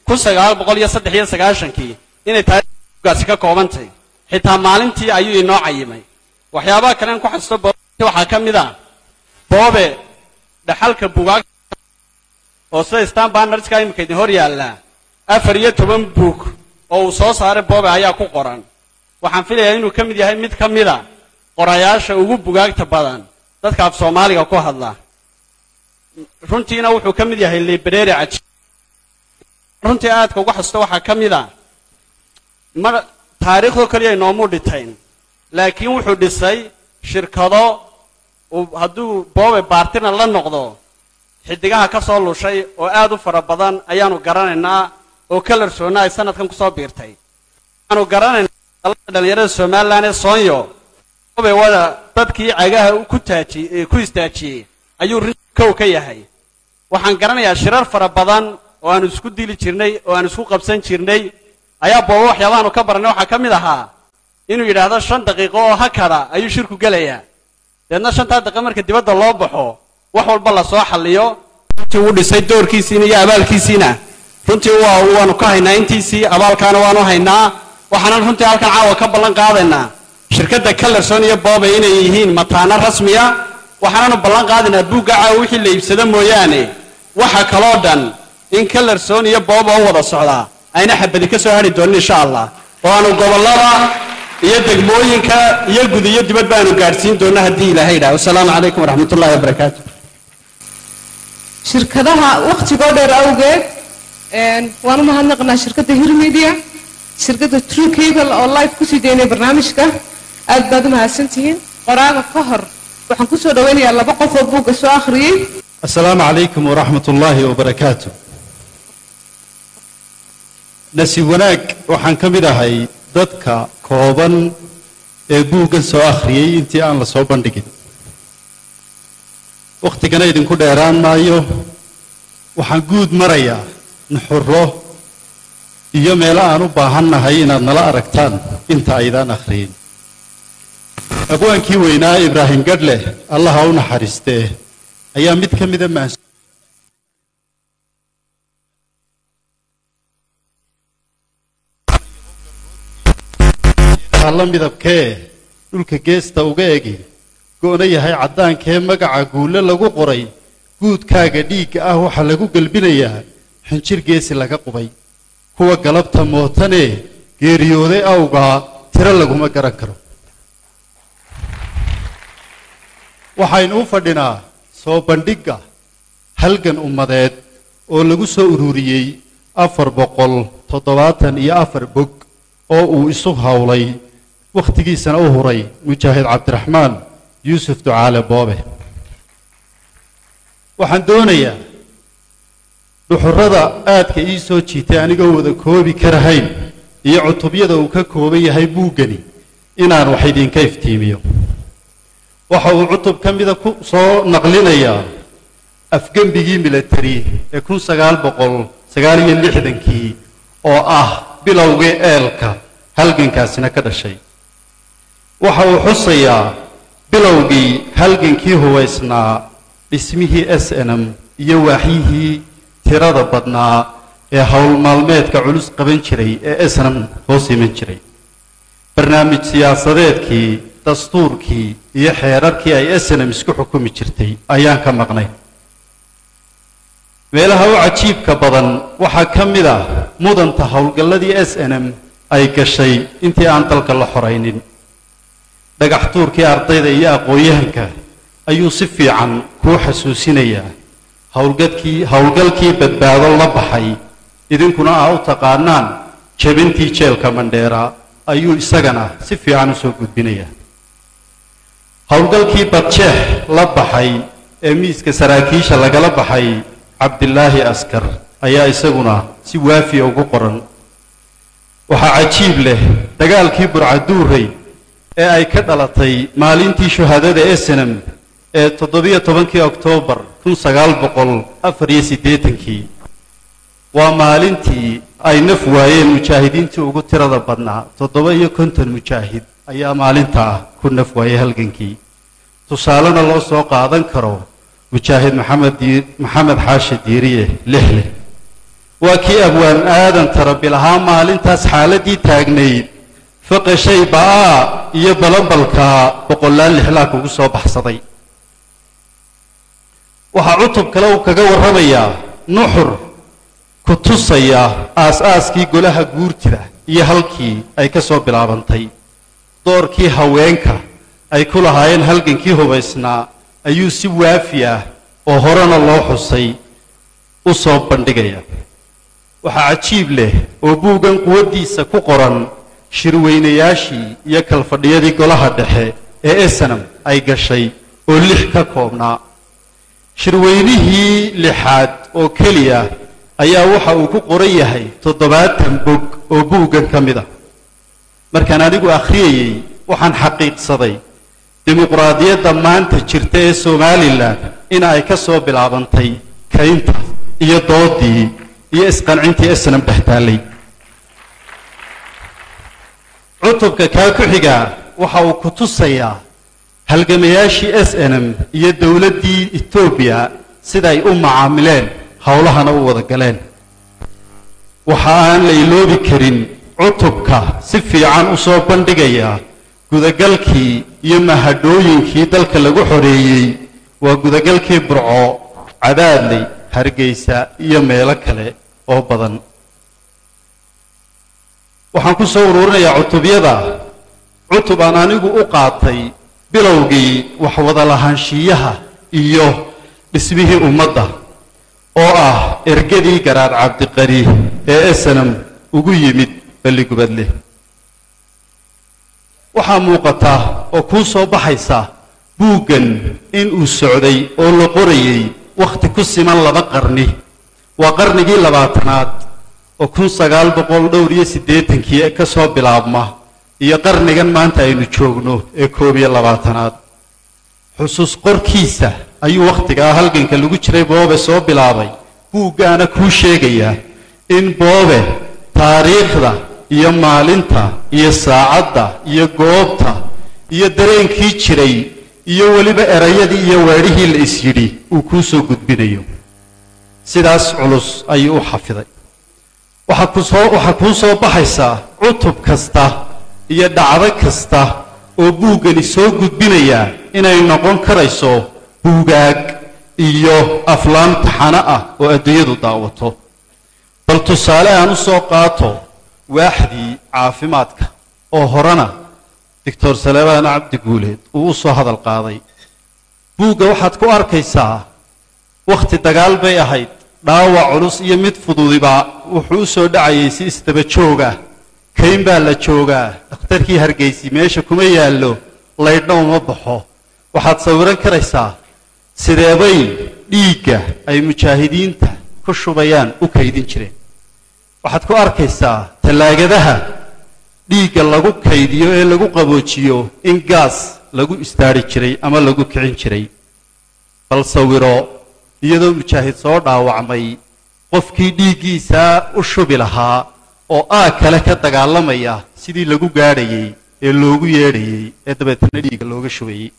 kun sagaal boqol iyo saddex iyo sagaashankii inay taariikhgaasi ka koobantay xitaa maalintii ayuu inoo cayimay waxyaabaha kale aan ku xasuusto boobe waxaa ka mid ah boobe dhaxalka buugaagta oo sida stan bannerska imika idin hor yaallaa afar iyo toban buug oo uu soo saaray boobe ayaa ku qoran waxaan filayaa inuu ka mid yahay mid ka mid a qorayaasha ugu bugaagta badan dadka af soomaaliga ku hadla runtiina wuxuu ka mid yahay library cajiib runtii aadka ugu xasuusto waxaa ka mid a mar taariikhdo kaliya inoomu dhitayn laakiin wuxuu dhisay shirkado hadduu boobe baartina la noqdo xidigaha ka soo lushay oo aad u fara badan ayaanu garanaynaa oo kalarsoonna ay sanadkan kusoo biirtay waxaanu garanaynaa dhalinyarada somalilan ee soonyo boobe wada dadkii cagaha ku taaji ku istaajiyey ayuu runtii kow ka yahay waxaan garanayaa shirar fara badan oo aanu isku dili jirnay oo aanu isku qabsan jirnay ayaa boobe waxyaabahaanu ka baranay waxaa ka mid ahaa inuu yidhaahdo shan daqiiqo oo hakada ayuu shirku gelayaa deedna shantaa daqiiqo marka dibadda loo baxo wax walba la soo xalliyo runtii uu dhisay doorkiisiina iyo abaalkiisiina runtii waa waanu ka haynaa intiisii abaalkaana waanu haynaa waxaanan runtii halkan caawa ka ballan qaadaynaa shirkadda kalerson iyo boobe inay yihiin mataano rasmiya waxaananu ballan qaadaynaa buugga caawa wixii la iibsado mooyaane waxa kaloo dhan in kalerson iyo boobe oo wada socdaa ayna xabadi ka soo hadhi doonin insha allah oo aanu gobollada iyo degmooyinka iyo gud iyo dibad baanu gaadhsiin doonna haddii ilaahay idhaah wasalaamu calaykum waraxmat ullahi wabarakaatu shirkadaha wakhtigoo dheer awgeed waan u mahadnaqnaa shirkadda hir media shirkadda true cable oo live kusii daynay barnaamijka aad baad u mahadsantihiin qoraaga ka hor waxaan kusoo dhawaynayaa laba qof oo buugga soo akhriyey السلام عليكم ورحمة الله وبركاته نسي وناك وحن كمدا هاي ددك كوبان بوغن سو أخريي انتي آن لسو بندقين وقت كان يدن كو ديران مايو وحن قود مريا نحره iyo meelo aan u baahannahay inaad nala aragtaan inta aydaan akhriyin abwaankii weynaa ibraahim gadhle allah ha u naxariistee ayaa mid ka mida alla midabkee dhulka geesta uga egi go'na yahay caddaankee magaca guulle lagu qoray guudkaaga dhiigga ah waxaa lagu gelbinayaa xinjir geesi laga qubay kuwa galabta mootanee geeriyooday awgaa tiro laguma garan karo waxaynu u fadhinaa soo bandhigga halgan ummadeed oo lagu soo ururiyey afar boqol toddobaatan iyo afar bog oo uu isu hawlay wakhtigiisana u huray mujaahid cabdiraxmaan yuusuf ducaale boobe waxaan doonayaa dhuxurada aadka ii soo jiitay anigoo wada koobi karahayn iyo cutubyada uu ka kooban yahay buuggani inaan wax idinka iftiimiyo waxa uu cutub ka mida ku soo naqlinayaa afgembigii military ee kun sagaal boqol sagaal iyo lixdankii oo ah bilowgii eelka halgankaasina ka dhashay waxa uu xusayaa bilowgii halgankii hubaysnaa dhismihii s n m iyo waaxyihii tirada badnaa ee howl maalmeedka culus qaban jiray ee s n m hoos iman jiray barnaamij siyaasadeedkii dastuurkii iyo xeerarkii ay s n m isku xukumi jirtay ayaan ka maqnay meelaha u cajiibka badan waxaa ka mid ah mudanta howlgalladii s n m ay gashay intii aan dalka la xoraynin dhagax tuurkii ardayda iyo aqoon-yahanka ayuu si fiican kuu xasuusinayaa howlgadkii howlgalkii badbaado la baxay idinkuna aa u taqaanaan jabintii jeelka mandheera ayuu isagana si fiican u soo gudbinayaa howlgalkii badjeex la baxay ee miiska saraakiisha lagala baxay cabdilaahi askar ayaa isaguna si waafiya ugu qoran waxaa cajiib leh dagaalkii burcaduurey ee ay ka dhalatay maalintii shuhaadada s n m ee toddobiyo tobankii oktoobar kun sagaal boqol afar iyo siddeetankii waa maalintii ay naf waayeen mujaahidiintii ugu tirada badnaa toddoba iyo konton mujaahid ayaa maalintaa ku naf waayay halgankii tusaalena loo soo qaadan karo mujaahid maxamed maxamed xaashi diiriye lixle waa kii abwaan aadan tarabi lahaa maalintaas xaaladdii taagnayd faqashay ba'aa iyo balanbalkaa boqolaal lixlaak ugu soo baxsaday waxaa cutub kale uu kaga warramayaa nuxur ku tusaya aas-aaskii golaha guurtida iyo halkii ay ka soo bilaabantay doorkii haweenka ay ku lahaayeen halgankii hubaysnaa ayuu si waafi ah oo horena loo xusay u soo bandhigaya waxaa cajiib leh oo buuggan quwaddiisa ku qoran shirweynayaashii iyo kalfadhiyadii golaha dhexe ee esenam ay gashay oo lix ka koobnaa shirweynihii lixaad oo keliya ayaa waxa uu ku qoran yahay toddobaatan bog oo buuggan ka mid ah markaan anigu akhriyayey waxaan xaqiiqsaday dimuqraadiyadda maanta jirta ee somalilan in ay ka soo bilaabantay kaynta iyo doodii iyo isqancintii esenam dhex taallay cutubka kaa ku xigaa waxa uu ku tusayaa halgamayaashii s n m iyo dowladdii etoobiya sida ay u macaamileen howlahana u wada galeen waxa aan la iloobi karin cutubka si fiican u soo bandhigaya gudagalkii iyo mahadhooyinkii dalka lagu xoreeyey waa gudagalkii burco cadaadley hargeysa iyo meelo kale oo badan waxaan ku soo uruurinayaa cutubyada cutub aan anigu u qaatay bilowgii waxwada lahaanshiyaha iyo dhismihii ummadda oo ah ergadii garaad cabdiqari ee esenam ugu yimid balligubadle waxaa muuqata oo kuu soo baxaysa buuggan in uu socday oo la qorayey wakhti ku siman laba qarni waa qarnigii labaatanaad oo kun sagaal boqol dhowr iyo siddeetankii ka soo bilaabma iyo qarnigan maanta aynu joogno ee koob iyo labaatanaad xusuus qorkiisa ayuu wakhtigaa halganka lagu jiray boobe soo bilaabay buuggaana kuu sheegayaa in boobe taariikhda iyo maalinta iyo saacadda iyo goobta iyo dareenkii jiray iyo weliba erayadii iyo weedhihii la is yidhi uu kuu soo gudbinayo sidaas culus ayuu u xafiday waxaa ku soo waxaa kuu soo baxaysaa cutub kasta iyo dhacdo kasta oo buuggani soo gudbinayaa inay noqon karayso buugaag iyo aflaam taxano ah oo adduunyadu daawato bal tusaale aan u soo qaato waaxdii caafimaadka oo horena doctor salebaan cabdi guuleed uu u soo hadal qaaday buugga waxaad ku arkaysaa wakhti dagaal bay ahayd dhaawac culus iyo mid fududiba wuxuu u soo dhacayay si isdaba joog ah kayn baa la joogaa dhakhtarkii hargeysi meesha kuma yaallo laydhna uma baxo waxaad sawiran karaysaa sideebay dhiigga ay mujaahidiinta ku shubayaan u kaydin jireen waxaad ku arkaysaa tallaagadaha dhiigga lagu kaydiyo ee lagu qaboojiyo in gaas lagu istaari jiray ama lagu kicin jiray bal sawiro iyadoo mujaahid soo dhaawacmay qofkii dhiiggiisaa u shubi lahaa oo aag kale ka dagaalamaya sidii lagu gaadhayey ee loogu yeedhayey ee dabeetana dhiigga looga shubayey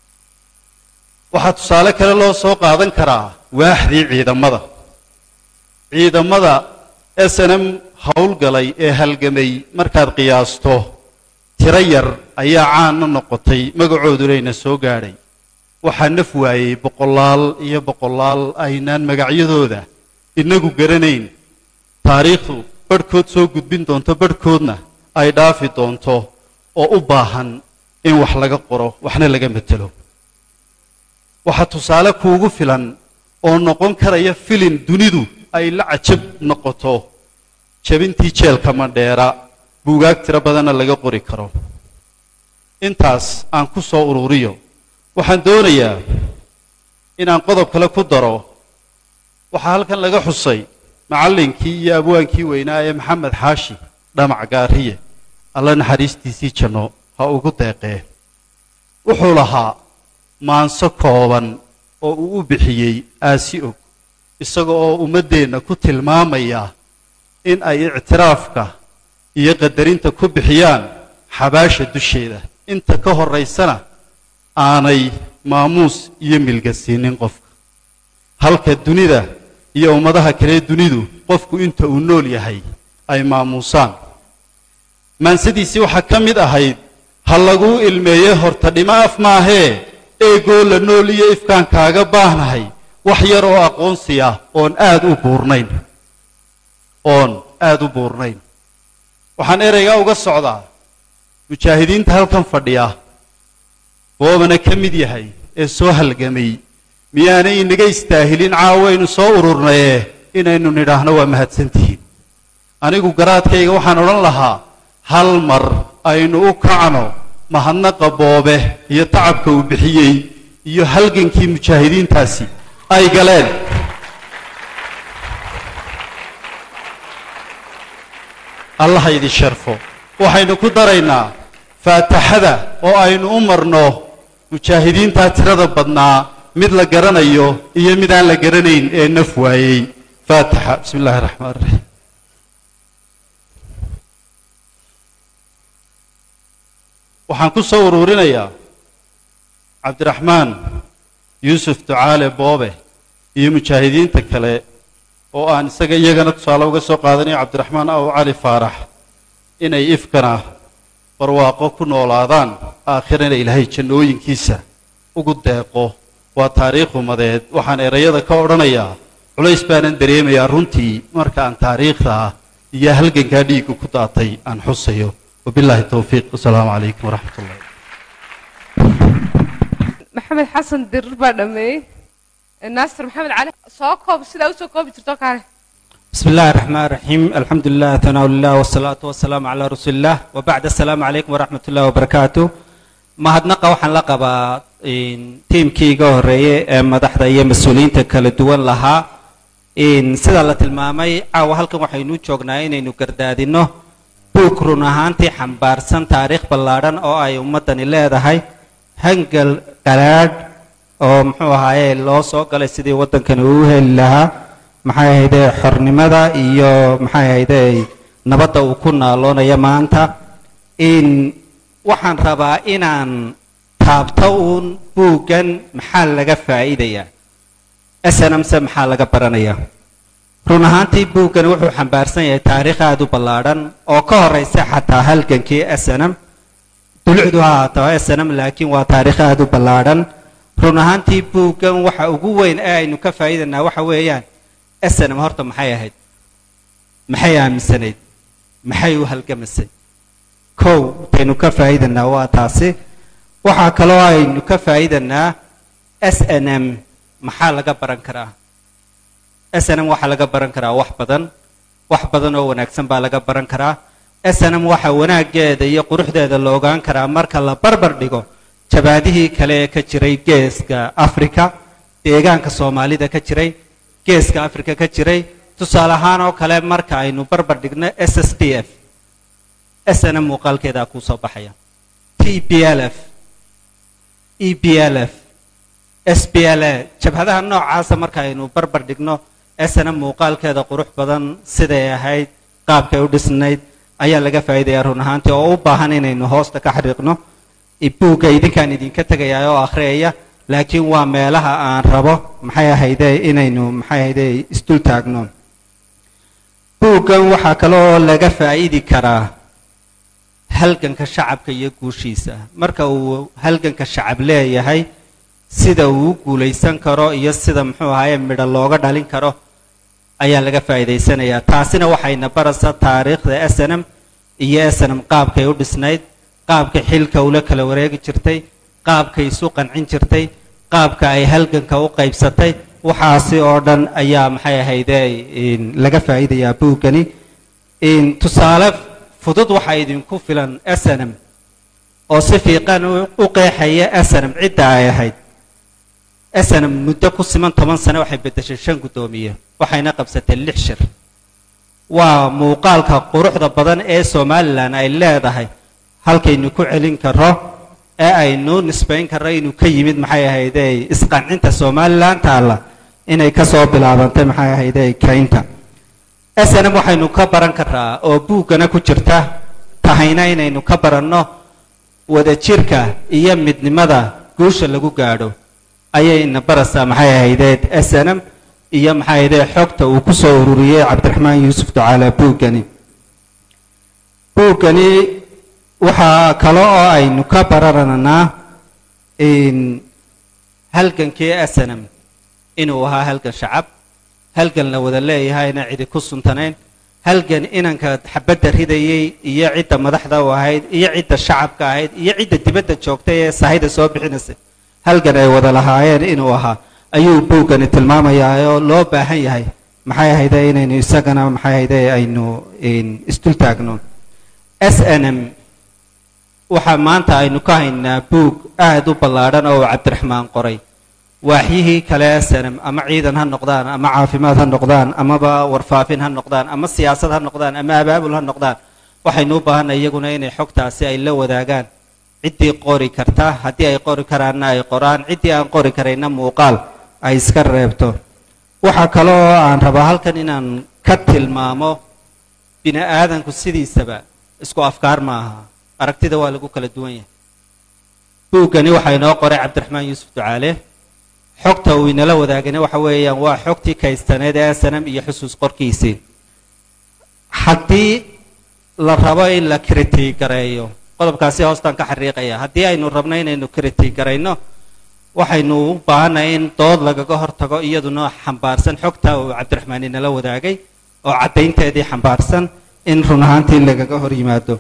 waxaa tusaale kale loo soo qaadan karaa waaxdii ciidamada ciidamada s n m howlgalay ee halgamay markaad qiyaasto tiro yar ayaa caanna noqotay magacoodunayna soo gaadhay waxaa naf waayey boqolaal iyo boqolaal aynaan magacyadooda inagu garanayn taariikhdu barhkood soo gudbin doonto barhkoodna ay dhaafi doonto oo u baahan in wax laga qoro waxna laga matelo waxaa tusaale kuugu filan oo noqon karaya filin dunidu ay la cajab noqoto jabintii jeelka mandheera buugaag tiro badanna laga qori karo intaas aan ku soo ururiyo waxaan doonayaa inaan qodob kale ku daro waxaa halkan laga xusay macallinkii iyo abwaankii weynaa ee maxamed xaashi dhamac gaariye alla naxariistiisii janno ha ugu deeqee wuxuu lahaa maanso kooban oo uu u bixiyey aasi og isaga oo ummaddeenna ku tilmaamaya in ay ictiraafka iyo qadarinta ku bixiyaan xabaasha dusheeda inta ka horraysana aanay maamuus iyo milga siinin qofka halka dunida iyo ummadaha kale dunidu qofku inta uu nool yahay ay maamuusaan maansadiisii waxaa ka mid ahayd ha laguu ilmeeye horta dhimo af maahee eegoo la nool iyo ifkaan kaaga baahnahay wax yar oo aqoonsi ah oon aad u buurnayn oon aad u buurnayn waxaan ereygaa uga socdaa mujaahidiinta halkan fadhiya boobana ka mid yahay ee soo halgamay miyaanay inaga istaahilin caawaynu soo ururnaye inaynu nidhaahno waa mahadsantihiin anigu garaadkayga waxaan odhan lahaa hal mar aynu u kacno mahadnaqa boobe iyo tacabka uu bixiyey iyo halgankii mujaahidiintaasi ay galeen allah idin sharfo waxaynu ku daraynaa faataxada oo aynu u marno mujaahidiintaa tirada badnaa mid la garanayo iyo mid aan la garanayn ee naf waayey faataxa bismi illaahi raxmaan raxiim waxaan ku soo uruurinayaa cabdiraxmaan yuusuf ducaale boobe iyo mujaahidiinta kale oo aan isaga iyagana tusaale uga soo qaadanayo cabdiraxmaan aw cali faarax inay ifkana barwaaqo ku noolaadaan aakhirana ilaahay jannooyinkiisa ugu deeqo waa taariikh umadeed waxaan erayada ka odhanayaa culays baanan dareemayaa runtii marka aan taariikhda iyo halgankaa dhiigga ku daatay aan xusayo wabilaahi towfiiq wasalaamu calaykum waraxmat ullahi maxamed xasan dirir baa dhameeyey naasir maxamed cali soo koob sidaa usoo koobi jirto kaale بسم الله الرحمن الرحيم الحمد لله ثناء الله والصلاة والسلام على رسول الله وبعد السلام عليكم ورحمة الله وبركاته ما هدناقة وحن لقبا تيم كي قهرية مدحدا هي مسؤولين تكال الدول لها إن سدالة المامي أو هلك وحينو جوغنا إنو كردادينو بوكرونا هانتي حنبارسان تاريخ بلاران أو أي أمتان اللي هذا هاي هنقل قراد أو محوها هاي اللوصو قال سيدي وطن كانوه لها maxay ahaydee xornimada iyo maxay ahaydee nabadda uu ku naaloonaya maanta in waxaan rabaa inaan taabto uun buuggan maxaa laga faa'iidayaa snmse maxaa laga baranayaa run ahaantii buuggan wuxuu xambaarsan yahay taariikh aad u ballaadhan oo ka horeysa xataa halgankii snm dulucdu ha ahaataa snm laakiin waa taariikh aad u ballaadhan run ahaantii buuggan waxa ugu weyn ee aynu ka faa'iidanaa waxa weeyaan snm horta maxay ahayd maxay aaminsanayd maxay u halgamasay kow intaynu ka faa'iidanaa waa taasi waxaa kaloo aynu ka faa'iidanaa s n m maxaa laga baran karaa s n m waxaa laga baran karaa wax badan wax badan oo wanaagsan baa laga baran karaa s n m waxa wanaaggeeda iyo quruxdeeda la ogaan karaa marka la barbar dhigo jabaadihii kale ee ka jiray geeska africa deegaanka soomaalida ka jiray geeska africa ka jiray tusaale ahaan oo kale marka aynu barbar dhigno s s d f s n m muuqaalkeedaa kuu soo baxaya t b l f e b l f s b l a jabhadaha noocaasa marka aynu barbar dhigno s n m muuqaalkeeda qurux badan siday ahayd qaabkay u dhisnayd ayaa laga faa'iidaya run ahaantii oo u baahan inaynu hoosta ka xariiqno buugga idinkaan idinka tegayaa oo akhriyaya laakiin waa meelaha aan rabo maxay ahayde inaynu maxay ahayde isdul taagno buuggan waxaa kaloo laga faa'iidi karaa halganka shacabka iyo guushiisa marka uu halganka shacab leeyahay sida uu u guulaysan karo iyo sida muxuu ahaye midho looga dhalin karo ayaa laga faa'iidaysanayaa taasina waxayna baraysaa taariikhda s n m iyo s n m qaabkay u dhisnayd qaabka xilka ula kala wareegi jirtay qaabkay isu qancin jirtay qaabka ay halganka u qaybsatay waxaasi oo dhan ayaa maxay ahayde laga faa'iidayaa buuggani tusaale fudud waxaa idinku filan s n m oo si fiiqan u qeexaya s n m cidda ay ahayd s n m muddo ku siman toban sane waxay beddeshay shan guddoomiye waxayna qabsatay lix shir waa muuqaalka quruxda badan ee somalilan ay leedahay halkaynu ku celin karo ee aynu nisbayn karro inuu ka yimid maxay ahayde isqancinta somalilan taalla inay ka soo bilaabantay maxay ahayde kaynta s n m waxaynu ka baran karaa oo buuggana ku jirta tahayna inaynu ka baranno wadajirka iyo midnimada guusha lagu gaadho ayayna baraysaa maxay ahayde s n m iyo maxaa yidhahe xogta uu ku soo ururiyey cabdiraxmaan yuusuf ducaale buuggani buuggani waxaa kale oo aynu ka bararanaa halgankii asanam inuu ahaa halgan shacab halgan la wada leeyahayna cidi ku suntanayn halgan inanka xabadda ridayey iyo cidda madaxda u ahayd iyo cidda shacabka ahayd iyo cidda dibadda joogtay ee sahayda soo bixinaysay halgan ay wada lahaayeen inuu ahaa ayuu buuggani tilmaamayaa oo loo baahan yahay maxay ahayde inaynu isagana maxay ahayde aynu isdul taagno s n m waxaa maanta aynu ka haynaa buug aad u ballaadhan oo cabdiraxmaan qoray waaxyihii kale sanam ama ciidan ha noqdaan ama caafimaad ha noqdaan amaba warfaafin ha noqdaan ama siyaasad ha noqdaan ama abaabul ha noqdaan waxaynu u baahanay iyaguna inay xogtaasi ay la wadaagaan ciddii qori karta haddii ay qori karaanna ay qoraan ciddii aan qori karayna muuqaal ay iska reebto waxaa kale oo aan rabaa halkan inaan ka tilmaamo bini aadanku sidiisaba isku afkaar ma aha aragtida waa lagu kala duwan yahay buuggani waxaa inoo qoray cabdiraxmaan yuusuf ducaale xogta uu inala wadaagana waxa weeyaan waa xogtii kaystaneed ee sanam iyo xusuus qorkiisii haddii la rabo in la kritig gareeyo qodobkaasi hoostaan ka xariiqaya haddii aynu rabno inaynu kritig garayno waxaynu u baahannahay in dood lagaga hortago iyaduna xambaarsan xogta uu cabdiraxmaan inala wadaagay oo caddaynteedii xambaarsan in run ahaantii lagaga hor yimaado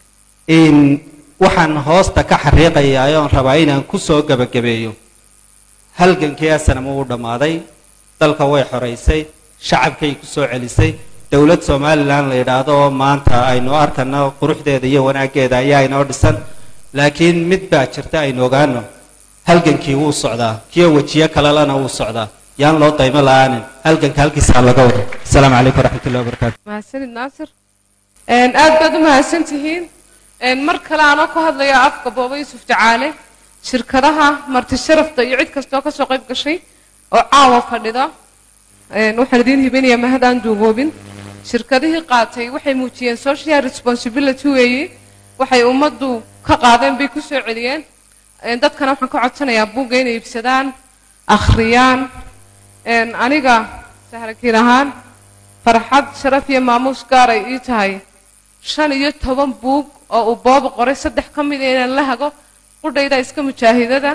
waxaan hoosta ka xariiqayaa oon rabaa inaan ku soo gebagabeeyo halgankii asanam uu dhammaaday dalka way xoraysay shacabkay ku soo celisay dowlad somalilan la yidhaahdo oo maanta aynu arkano quruxdeeda iyo wanaaggeeda ayaa inoo dhisan laakiin mid baa jirta aynu ogaano halgankii wuu socdaa kiyo wejiyo kalelana wuu socdaa yaan loo daymo la-aanin halganka halkiisaa laga wado asalaamu calaykum waraxmatullahi wabarakaatu mahadsanid naasir aad baad u mahadsan tihiin mar kale aanoo ka hadlaya afka booba yuusuf ducaale shirkadaha marti sharafta iyo cid kastoo kasoo qayb gashay oo caawa fadhida waxaan idiin hibinayaa mahad aan duugoobin shirkadihii qaatay waxay muujiyeen social responsibility weeye waxay ummaddu ka qaadeen bay ku soo celiyeen dadkana waxaan ka codsanayaa buugga inay iibsadaan akhriyaan aniga sahrakiin ahaan farxad sharaf iyo maamuus gaaray ii tahay shan iyo toban buug oo uu booba qoray saddex ka mid a inaan la hago qudhayda iska mujaahidada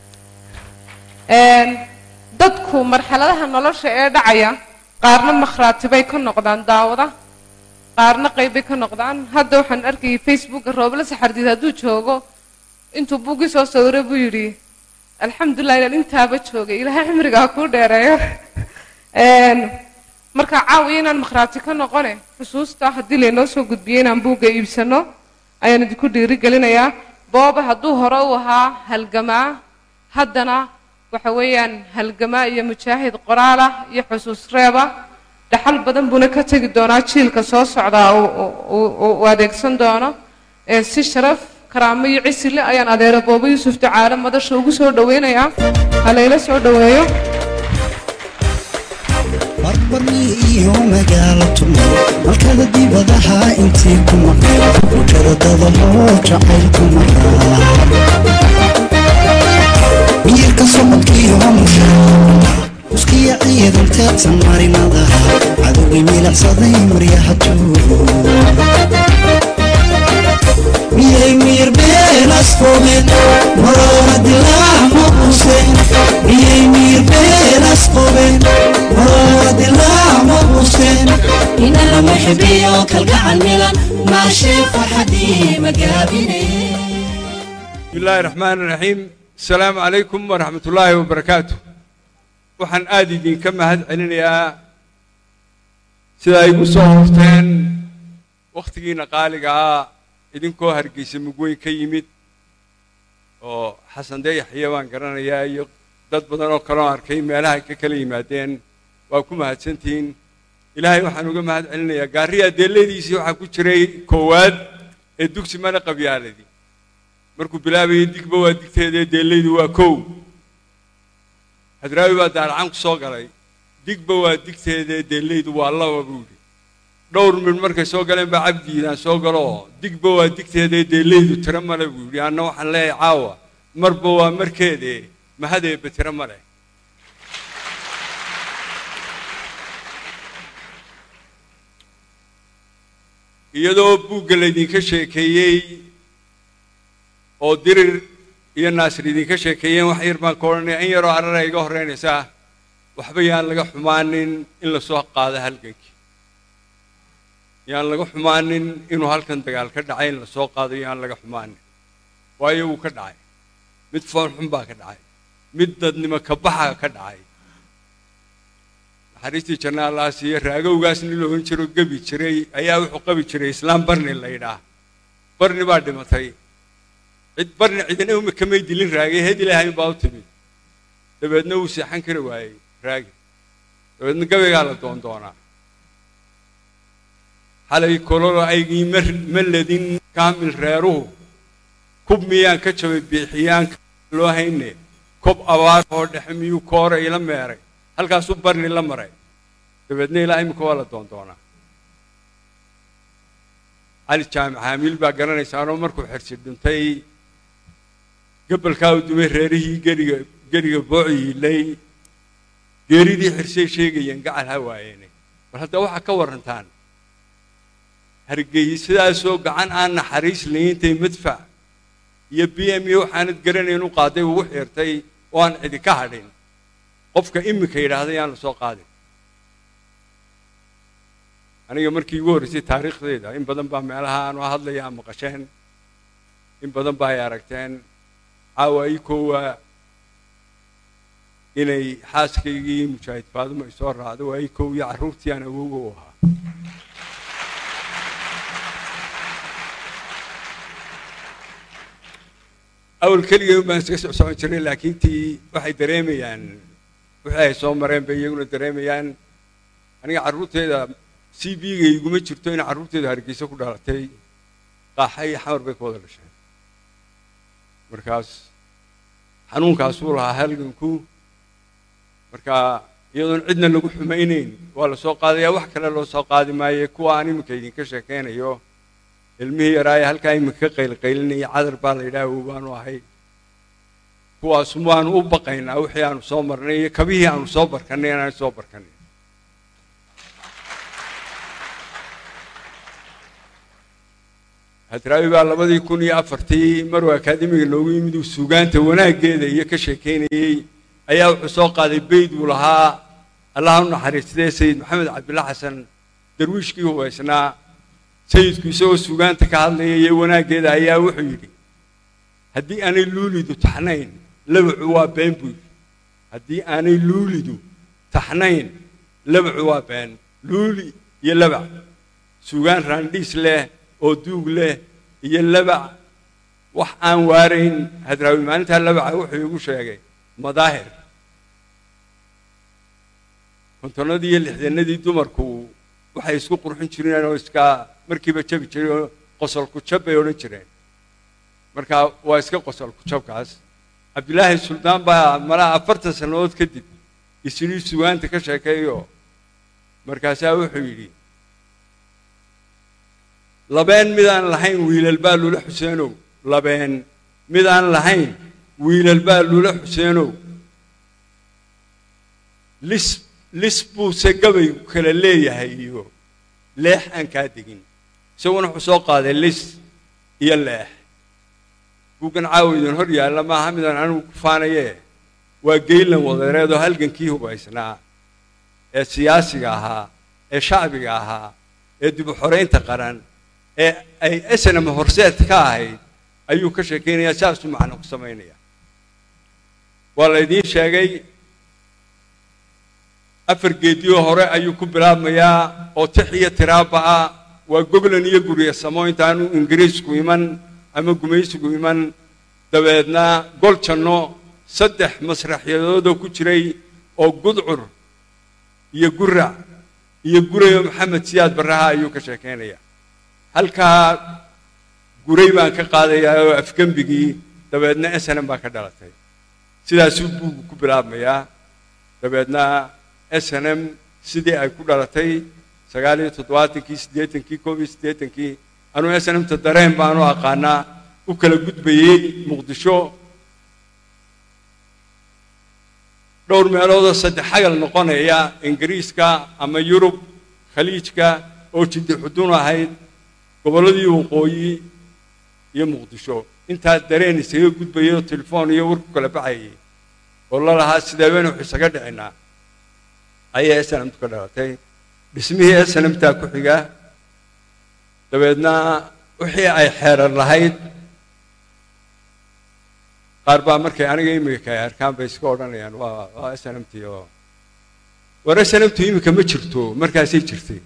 dadku marxaladaha nolosha ee dhacaya qaarna makhraatibay ka noqdaan daawada qaarna qaybbay ka noqdaan hadda waxaan arkayay facebooka roobla saxardiid hadduu joogo intuu buuggii soo sawiray buu yidhi alxamdulilah inaan intaaba joogay ilaahay cimrigaa kuu dheereeyo marka caawiya inaan makhraati ka noqone xusuusta haddii laynoo soo gudbiyey inaan buugga iibsano ayaan idinku dhiirigelinayaa booba hadduu hore u ahaa halgamaa haddana waxa weeyaan halgamaa iyo mujaahid qoraalah iyo xusuus reeba dhaxal badan buuna ka tegi doonaa jiilka soo socdaa uu adeegsan doono si sharaf karaamo iyo cisile ayaan adeera booba yuusuf ducaale madasha ugu soo dhaweynayaa ha layla soo dhaweeyo barbarni iyo magaalo tumo malkada dibadaha intii ku maqan wajada dadahoo jacayl ku maqan miyirka socodkiiyo mushaa uskiya ciidan teedsan marinadaha cadowgii milicsaday maryaha tuugo miyay miyir beenas qobeen maroona dilaac ma quuseen miyay miyir beenas qobeen maroona dilaac ma quuseen ina lama xibiyo kalgacal milan maashee farxadii magaabine بسم الله الرحمن الرحيم السلام عليكم ورحمة الله وبركاته وحن آدي دين كما هاد علينا سيدا يقصوا وقتين وقتين قالقا إذن كو هرقيس مقوي كيميت وحسن دي حيوان قرانا يا يق داد بدن وقران أركي مالها ككلماتين وكما هاد سنتين إلهي وحن وقما هاد علينا يا قارية دي اللي دي سيوحا كوشري كواد الدوكسي مانا قبيالة دي markuu bilaabay digba waa digteeda deelaydu waa kow hadraawi baa daarcaan ku soo galay digba waa digteeda deelaydu waa laba buudi dhowr mid markay soo galeen baa cabdiidaan soo galo digba waa digteeda deelaydu tira male buudi anna waxaan leeyahay caawa marba waa markeede mahadeeba tira male iyadoo buugga laydinka sheekeeyey oo dirir iyo naasir idinka sheekeeyeen wax yar baan ka odhanaya in yaroo arara iga horreynaysaa waxba yaan laga xumaanin in la soo qaado halgankii yaan laga xumaanin inuu halkan dagaal ka dhacay in la soo qaado yaan laga xumaanin waayo wuu ka dhacay mid foon xun baa ka dhacay mid dadnimo ka baxa ka dhacay naxariistii janna allah siiye raagowgaas nin loogan jiro gebi jiray ayaa wuxuu qabi jiray islaam barni la yidhaah barni baa dhimatay cid barni cidina uma kamay dilin raagay heed ilaahay baa u timid dabeedna wuu seexan kari waayey raagi dabeedna gabaygaa la doondoonaa xalay kololo aygii ma ledin kaamil reeruhu kub miyaan ka jabay biixiyaan loo hayne kob abaar oo dhexe miyuu koora ila meeray halkaasuu barni la maray dabeedna ilaa imika waa la doondoonaa cali jaamic haamiil baa garanaysaanoo markuu xirsi dhintay gabalkaa u dumay reerihii geriga geriga boociilay geeridii xirsay sheegayeen gacal ha waayeene bal hadda waxaa ka warrantaan hargey sidaasoo gacan aan naxariis layintay madfac iyo b m iyo waxaanad garanayn u qaaday ugu xirtay oo aan cidi ka hadhin qofka imika yidhaahda yaan la soo qaadin aniga markii ugu horreysay taariikhdayda in badan baa meelaha aanu hadlayaa maqasheen in badan baa ay aragteen caawa ii koowa inay xaaskaygii mujaahid faaduma ay soo raacdo waa ii koow iyo carruurtii aan awowga u ahaa أول كلية ما نسقط سوون شرين لكن تي واحد دريميان واحد سوون مرين بيجون دريميان أنا عروت هذا سي بي يقوم يشرتين عروت هذا هرقيسة كلها تي قاحي حمر بكودر الشيء مركز حنون كاسورها هالجنكو مركا يظن عندنا لقوا حمينين ولا سوق هذا يا وحكي له سوق هذا ما يكواني مكيدين كشكين يو المهي راي هالكاي مكقيل قيلني عذر بالله وبان واحد هو سمان وبقينا وحيان صومرني كبيه عن صبر كني أنا صبر كني هتراوي بالله بدي يكون يأفرتي مرة أكاديمي لو يمدو سوقان تونا جيدا يكشكيني أيها سوق هذا البيت ولها اللهم حريص سيد محمد عبد الله حسن درويش كي هو اسنا سيدكي سو سوغان تكالي وانا كذا يا وحيدي هدي انا لوليدو تحنين لبعوا بين بوي هدي انا لوليدو تحنين لبعوا بين لولي يلبع سوغان رانديس له او دوغ له يلبع wax aan waarayn hadraawi maalinta labaca wuxuu igu sheegay madaahir kontonadii lixdanadii dumarku waxay isku qurxin jireen oo iska markiiba jabi jiray oo qosol ku jab ay oran jireen marka waa iska qosol ku jabkaas Abdullaahi Suldaan baa mara afartan sanadood kadib isii sugaanta ka sheekeeyo markaas wuxuu yiri labeen midaan lahayn wiilal baa lula Xuseenow labeen midaan lahayn wiilal baa lula Xuseenow lis lis buu sagabay kala leeyahay iyo leex aan ka digin isaguna wuxuu soo qaaday lis iyo leex buugan caawidin hor yaalla ma hamidan anu ku faanaye waa geelan wadareedo halgankii hubaysnaa ee siyaasiga ahaa ee shacbiga ahaa ee dib u xoreynta qaran ee ay isna horseed ka ahayd ayuu ka sheekeynayaa saas uu macno ku sameynaya waa la idin sheegay afar geediyo hore ayuu ku bilaabmayaa oo tixiya tiraaba waa goglan iyo guriga samoynta aanu ingiriisku iman ama gumaysigu iman dabeedna gol janno saddex masraxyadood oo ku jiray oo gudcur iyo gurac iyo gurayo maxamed siyaad baraha ayuu ka sheekeynaya halka guray baan ka qaadayaa oo afgambigii dabeedna snm baa ka dhalatay sidaas uu ku bilaabmayaa dabeedna snm sidii ay ku dhalatay sagaal iyo toddobaatankii siddeetankii koob iyo siddeetankii anuu snmta dareen baanu aqaanaa u kala gudbayey muqdisho dhowr meeloodoo saddex xagal noqonaya ingiriiska ama yurub khaliijka oo jiddi xudun ahayd gobolladii waqooyi iyo muqdisho intaa dareen isaga gudbayay oo telefoon iyo war ku kala baxayay oo la lahaa sidee baynu wax isaga dhicinaa ayay snamtu ka dhalatay dhismihii snamtaa ku xiga dabeedna wixii ay xeerar lahayd qaar baa markay aniga imika ay arkaan bay iska odhanayaan waa waa snamtii oo war snamtu imika ma jirto markaasay jirtay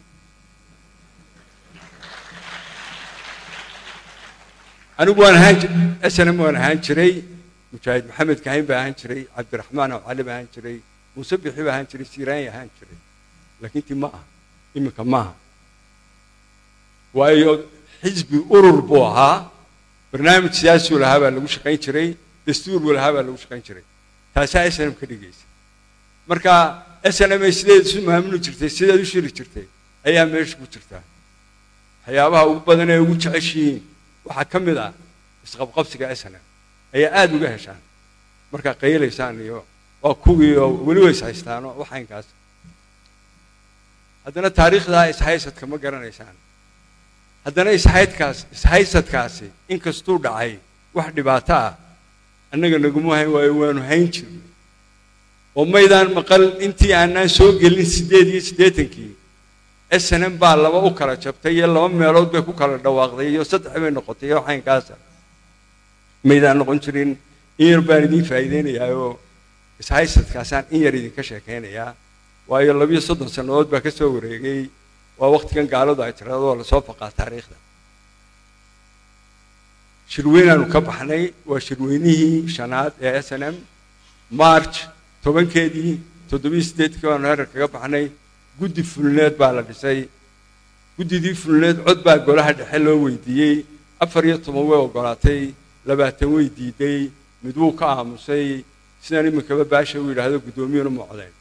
anigu waan ahaan snm waan ahaan jiray mujaahid maxamed kahin baa ahaan jiray cabdiraxmaan oo cali baa ahaan jiray muuse bixi baa ahaan jiray siiraanya ahaan jiray laakiin tii ma aha iminka maaha waayo xisbi urur buu ahaa barnaamij siyaasi lahaa baa lagu shaqayn jiray dastuur buu lahaa baa lagu shaqayn jiray taasaa snm ka dhigaysa marka snm ay sideed isu maamuli jirtay sideed u shiri jirtay ayaa meesha ku jirtaa waxyaabaha ugu badan ee ugu jeceshihiin waxaa ka mid ah isqabqabsiga snm ayaa aada uga heshaan markaa qaylaysaan iyo waa kuwii oo weli way ishaystaan oo waxaynkaas haddana taariikhdaa ishaysadka ma garanaysaan haddana ishaydkaas ishaysadkaasi inkastuu dhacay wax dhibaato ah annaga naguma hayn waayo waanu hayn jirnay oo maydaan maqal intii aanaan soo gelin siddeed iyo siddeetankii snm baa laba u kala jabtay iyo laba meelood bay ku kala dhawaaqday iyo saddex bay noqotay iyo waxaynkaasa maydaan noqon jirin in yar baan idiin faa'iideynayaa oo ishaysadkaasaan in yar idinka sheekaynayaa waayo labiyo soddon sannadood baa ka soo wareegay waa waqtigan gaaladu ay tirado oo lasoo faqaa taariikhda shirweynaanu ka baxnay waa shirweynihii shanaad ee snm march tobankeedii toddobiyo siddeedkii baanu herar kaga baxnay guddi fulneed baa la dhisay guddidii fulneed cod baa golaha dhexe loo weydiiyey afar iyo toban way ogolaatay labaatan way diiday mid wuu ka aamusay sidaan iminkaba baasha uu yidhaahdo guddoomiyuna ma codayn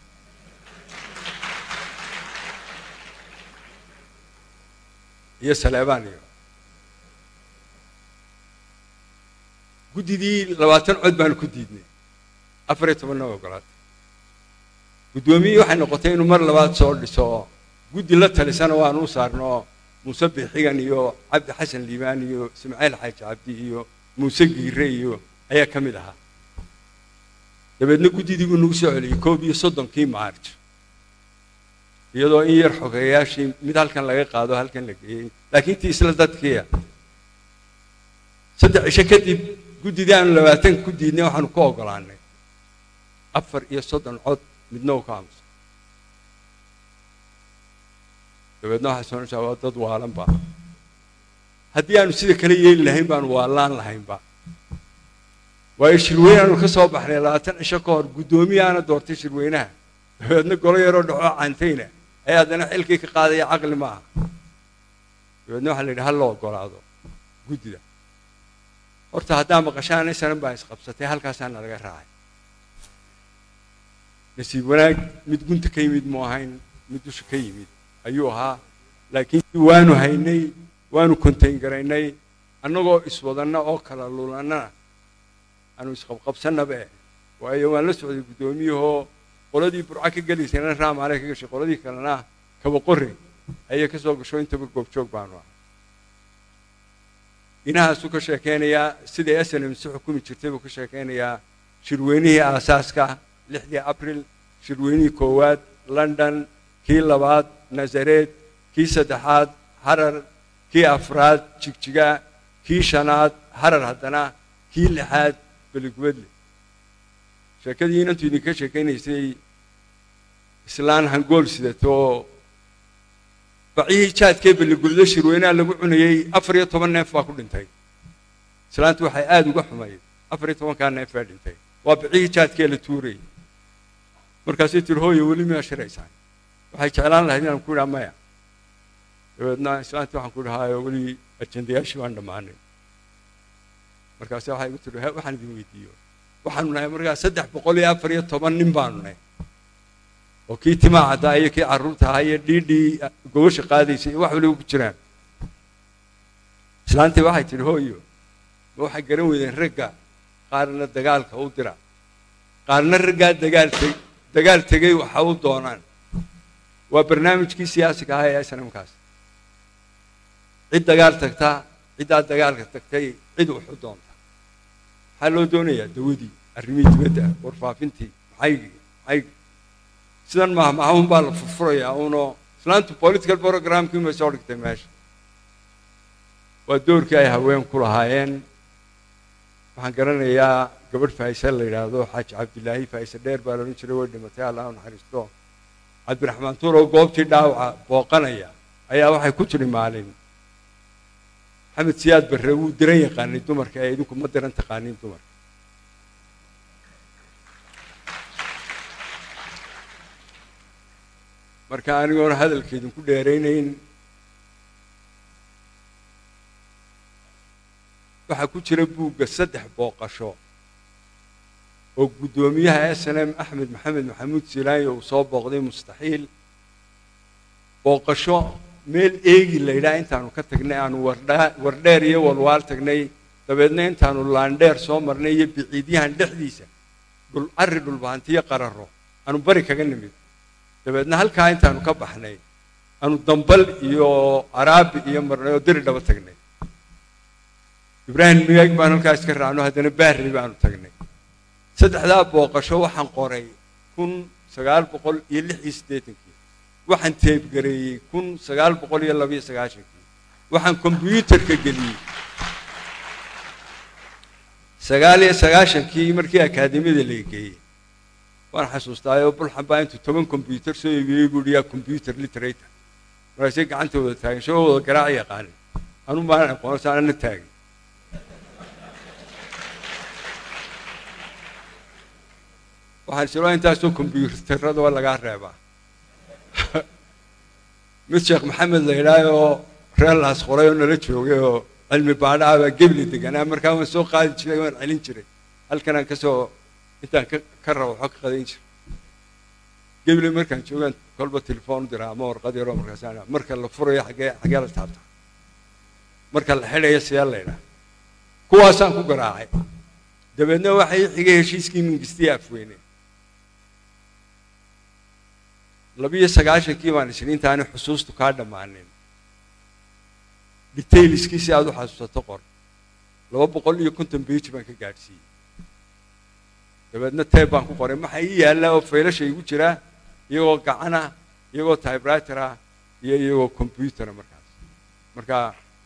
iyo saleebaan iyo guddidii labaatan cod baanu ku diidnay afar iyo tobanna way ogolaatay guddoomiyii waxay noqotay inuu mar labaad soo dhiso guddi la talisana waanu u saarno muuse bixigan iyo cabdi xasan liibaan iyo ismaaciil xaaji cabdi iyo muuse giire iyo ayaa ka mid ahaa dabeedna guddidii buu nagu soo celiyey koob iyo soddonkii maarj iyadoo in yar xogeeyaashii mid halkan laga qaado halkan la geeyey laakiin tii isla dadkiia saddex cisho kadib guddidii aanu labaatan ku diidnay waxaanu ku ogolaanay afar iyo soddon cod midna uu ka aamusa dabeedna waxaa soonaysaa waa dad waalanba haddii aanu sida kale yeeli lahayn baanu waalaan lahaynba waayo shirweyne aanu ka soo baxnay labaatan cisho ka hor guddoomiyaana doortay shirweynaha dabeedna golo yaroo dhacoo cantayna ayaa haddana xilkii ka qaadaya caqli ma aha dabeedna waxaa la yidhi ha la ogolaado guddida horta haddaa maqashaan sanan baa isqabsatay halkaasaana laga raacay nasiib wanaag mid gunta ka yimid mu ahayn mid dusha ka yimid ayuu ahaa laakiin waanu haynay waanu kontayn garaynay annagoo iswadanna oo kala lulannana aanu isqabqabsannaba waayo waan la socday guddoomiyahoo qoladii burca ka gelaysayna raamaale ka gashay qoladii kalena kaba qorre ayay ka soo gasho intaba goobjoog baanu ah inahaasuu ka sheekaynayaa siday snm si xukumi jirtay buu ka sheekaynayaa shirweynihii aasaaska lixdii abril shirweynihii koowaad london kii labaad nasareed kii saddexaad harar kii afraad jigjiga kii shanaad harar haddana kii lixaad beligubadle sheekadii inantu idinka sheekaynaysay islaan hangool sidatoo bacihii jaadkee beligubadle shirweynaha lagu cunayey afar iyo toban neef baa ku dhintay islaantu waxay aada uga xumayd afar iyo tobankaa neef baa dhintay waa bacihii jaadkee la tuurayay markaasay tiri hooyo weli miyaa shiraysaan waxay jeclaan lahayd inaan ku idhaa maya dabeedna islaantii waxaan ku idhi haayo weli ajendayaashii baan dhammaanay markaase waxay igu tiri waxaan idin weydiiyo waxaanu nahay markaa saddex boqol iyo afar iyo toban nin baanu nahay oo kii timaa caddaa iyo kii carruurta ahaa iyo dhiidhii gobasha qaadaysay iyo wax waliba ku jiraan islaantii waxay tidhi hooyo ma waxay garan weydeen ragga qaarna dagaalka u dira qaarna raggaa dagaal teg dagaal tegay waxa u doonaan waa barnaamijkii siyaasiga ahaa ee snmkaas cid dagaal tagtaa ciddaa dagaalka tagtay cid wuxuu doonta waxaa loo doonayaa dawadii arrimihii dibadda warfaafintii maxaygii maxaygii sidan maaha maxaun baa la furfurayaa uunoo islaantu political programkii ma soo dhigtay meesha waa doorkii ay haween ku lahaayeen waxaan garanayaa gabadh faayse la yidhaahdo xaaji cabdilaahi faayse dheer baa loodhan jiray way dhimatay allah u naxariisto cabdiraxmaan tuur oo goobtii dhaawaca booqanaya ayaa waxay ku tiri maalin maxamed siyaad barre wuu diran yaqaanay dumarka ee idinku ma diran taqaaniin dumarka marka anigoona hadalka idinku dheeraynayn waxaa ku jira buugga saddex booqasho oo guddoomiyaha s n m axmed maxamed maxamuud silaanyo uu soo booqday mustaxiil booqasho meel eegi la yidhaha intaanu ka tagnay aanu wardheer iyo walwaal tagnay dabeedna intaanu laandheer soo marnay iyo biciidyahan dhexdiisa dhul arri dhulbahantiyo qararo aanu bari kaga nimid dabeedna halkaa intaanu ka baxnay aanu dambal iyo araabi iyo marnay oo diri dhaba tagnay ibraahim migaag baan halkaas ka raacno haddana baarri baanu tagnay saddexdaa booqasho waxaan qoray kun sagaal boqol iyo lix iyo siddeetankii waxaan teebgareeyey kun sagaal boqol iyo labiyo sagaashankii waxaan kombyuutarka geliyey sagaal iyo sagaashankii markii akaademiyada laga geeyey waan xasuustaayoo bulxan baa intuu toban kombyuutar soo iibiyey buu yaa combyuter literator markaasay gacanta wada taagan shoo wada garaac yaqaanin anu maanan aqoonsa anana taagin waxaan isla intaasoo kombyuutarada waa lagaa reebaa mid sheekh maxamed la yidhaahoo reer laas qoray oo nala joogay oo cilmi baadha ah baa gebli deganaa markaa waan soo qaadi jiray waan celin jiray halkanaan kasoo intaan ka rabo waxoo ka qadayn jiray gebli markaan joogaan kolba telefoon u diraa ama warqad yaroo markaasaan marka la furayo xagee xagee la taabta marka la xidhayo siyaa la yidhaha kuwaasaan ku garaacay dabeedna waxay xigay heshiiskii mingistiya afweyne labiyo sagaashankii baan ishin intaani xusuustu kaa dhammaanin detailskii si aad u xasuusato qor laba boqol iyo konton beji baan ka gaadhsiiyey dabeedna teeb baan ku qoray maxaa ii yaalla oo faylasha igu jira iyagoo gacana iyagoo typewriter ah iyo iyagoo combyutera markaas marka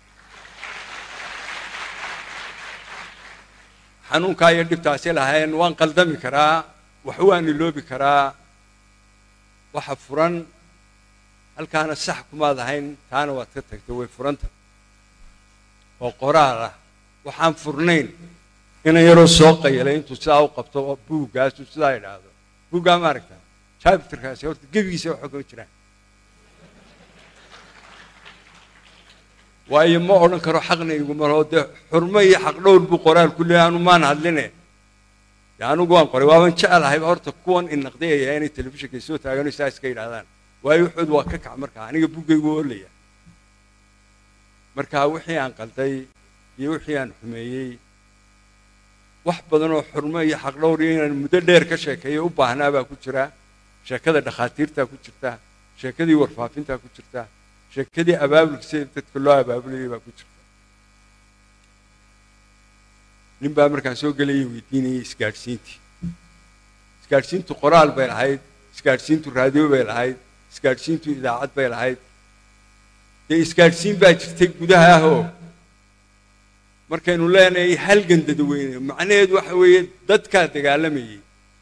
xanuunkaa iyo dhibtaasi lahayn waan qaldami karaa wax waan iloobi karaa waxa furan halkaana sax kumaad ahayn taana waad ka tagtay way furanta oo qoraal ah waxaan furnayn inan yaroo soo qayalay intuu sidaa u qabto oo buuggaasu sidaa idhaahdo buuggaa ma aragtaa chapterkaasi horta gebigiisa waxa kaga jiraan waayo ma odhan karo xaqna iguma laho dee xurmo iyo xaq dhowr buu qoraal ku leeyahay anu maan hadline dee anigu waan qoray waaban jecelahay horta kuwan innaqdiyaya inay telefishinka soo taagano saa iska yidhahdaan waayo wuxuud waa ka kac markaa aniga buuggaygu olaya markaa wixii aan qalday iyo wixii aan xumeeyey wax badan oo xurmo iyo xaq dhowr iyo inaan muddo dheer ka sheekeeyo u baahnaa baa ku jira sheekada dhakhaatiirtaa ku jirta sheekadii warfaafintaa ku jirta sheekadii abaabulka sida dadka loo abaabulayay baa ku jirta nin baa markaan soo gelayay weydiinayay isgaadhsiintii isgaadhsiintu qoraal bay lahayd isgaadhsiintu raadiyo bay lahayd isgaadhsiintu idaacad bay lahayd dee isgaadhsiin baa jirtay gudaha ahoo markaynu leenahay halgan dadweyne macnaheedu waxa weeye dadkaa dagaalamayey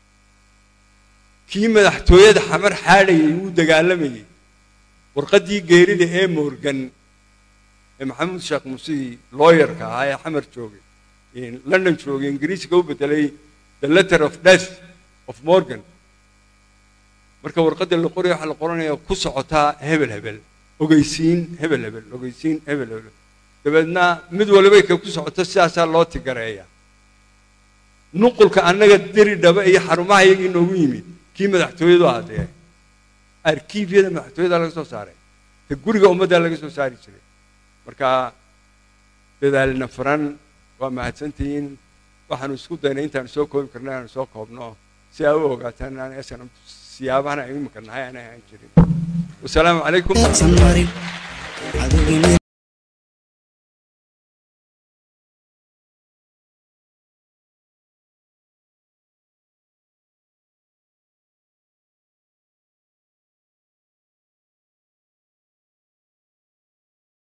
kii madaxtooyada xamar xaadhayay wuu dagaalamayey warqaddii geerida ee morgan ee maxamuud sheekh musii looyarka ahaa ee xamar joogay london joogay ingiriisiga u bedelay the letter of death of morgan marka warqadda la qorayo waxaa la qoranaya ku socotaa hebel hebel ogeysiin hebel hebel ogeysiin hebel hebel dabeedna mid walibay ka ku socoto sidaasaa loo tigareeya nuqulka annaga deri dhaba iyo xarumaha iyagii noogu yimid kii madaxtooyadu ahaadee arkiibyada madaxtooyada laga soo saaray ta guriga ummadda laga soo saari jiray marka dadaalna furan waa mahadsantihiin waxaanu isku daynay intaanu soo koobi karnay aanu soo koobno si aa u ogaataan inaan esan siyaabahan ay imika nahay aanay ahaan jirin wasalaamu calaykum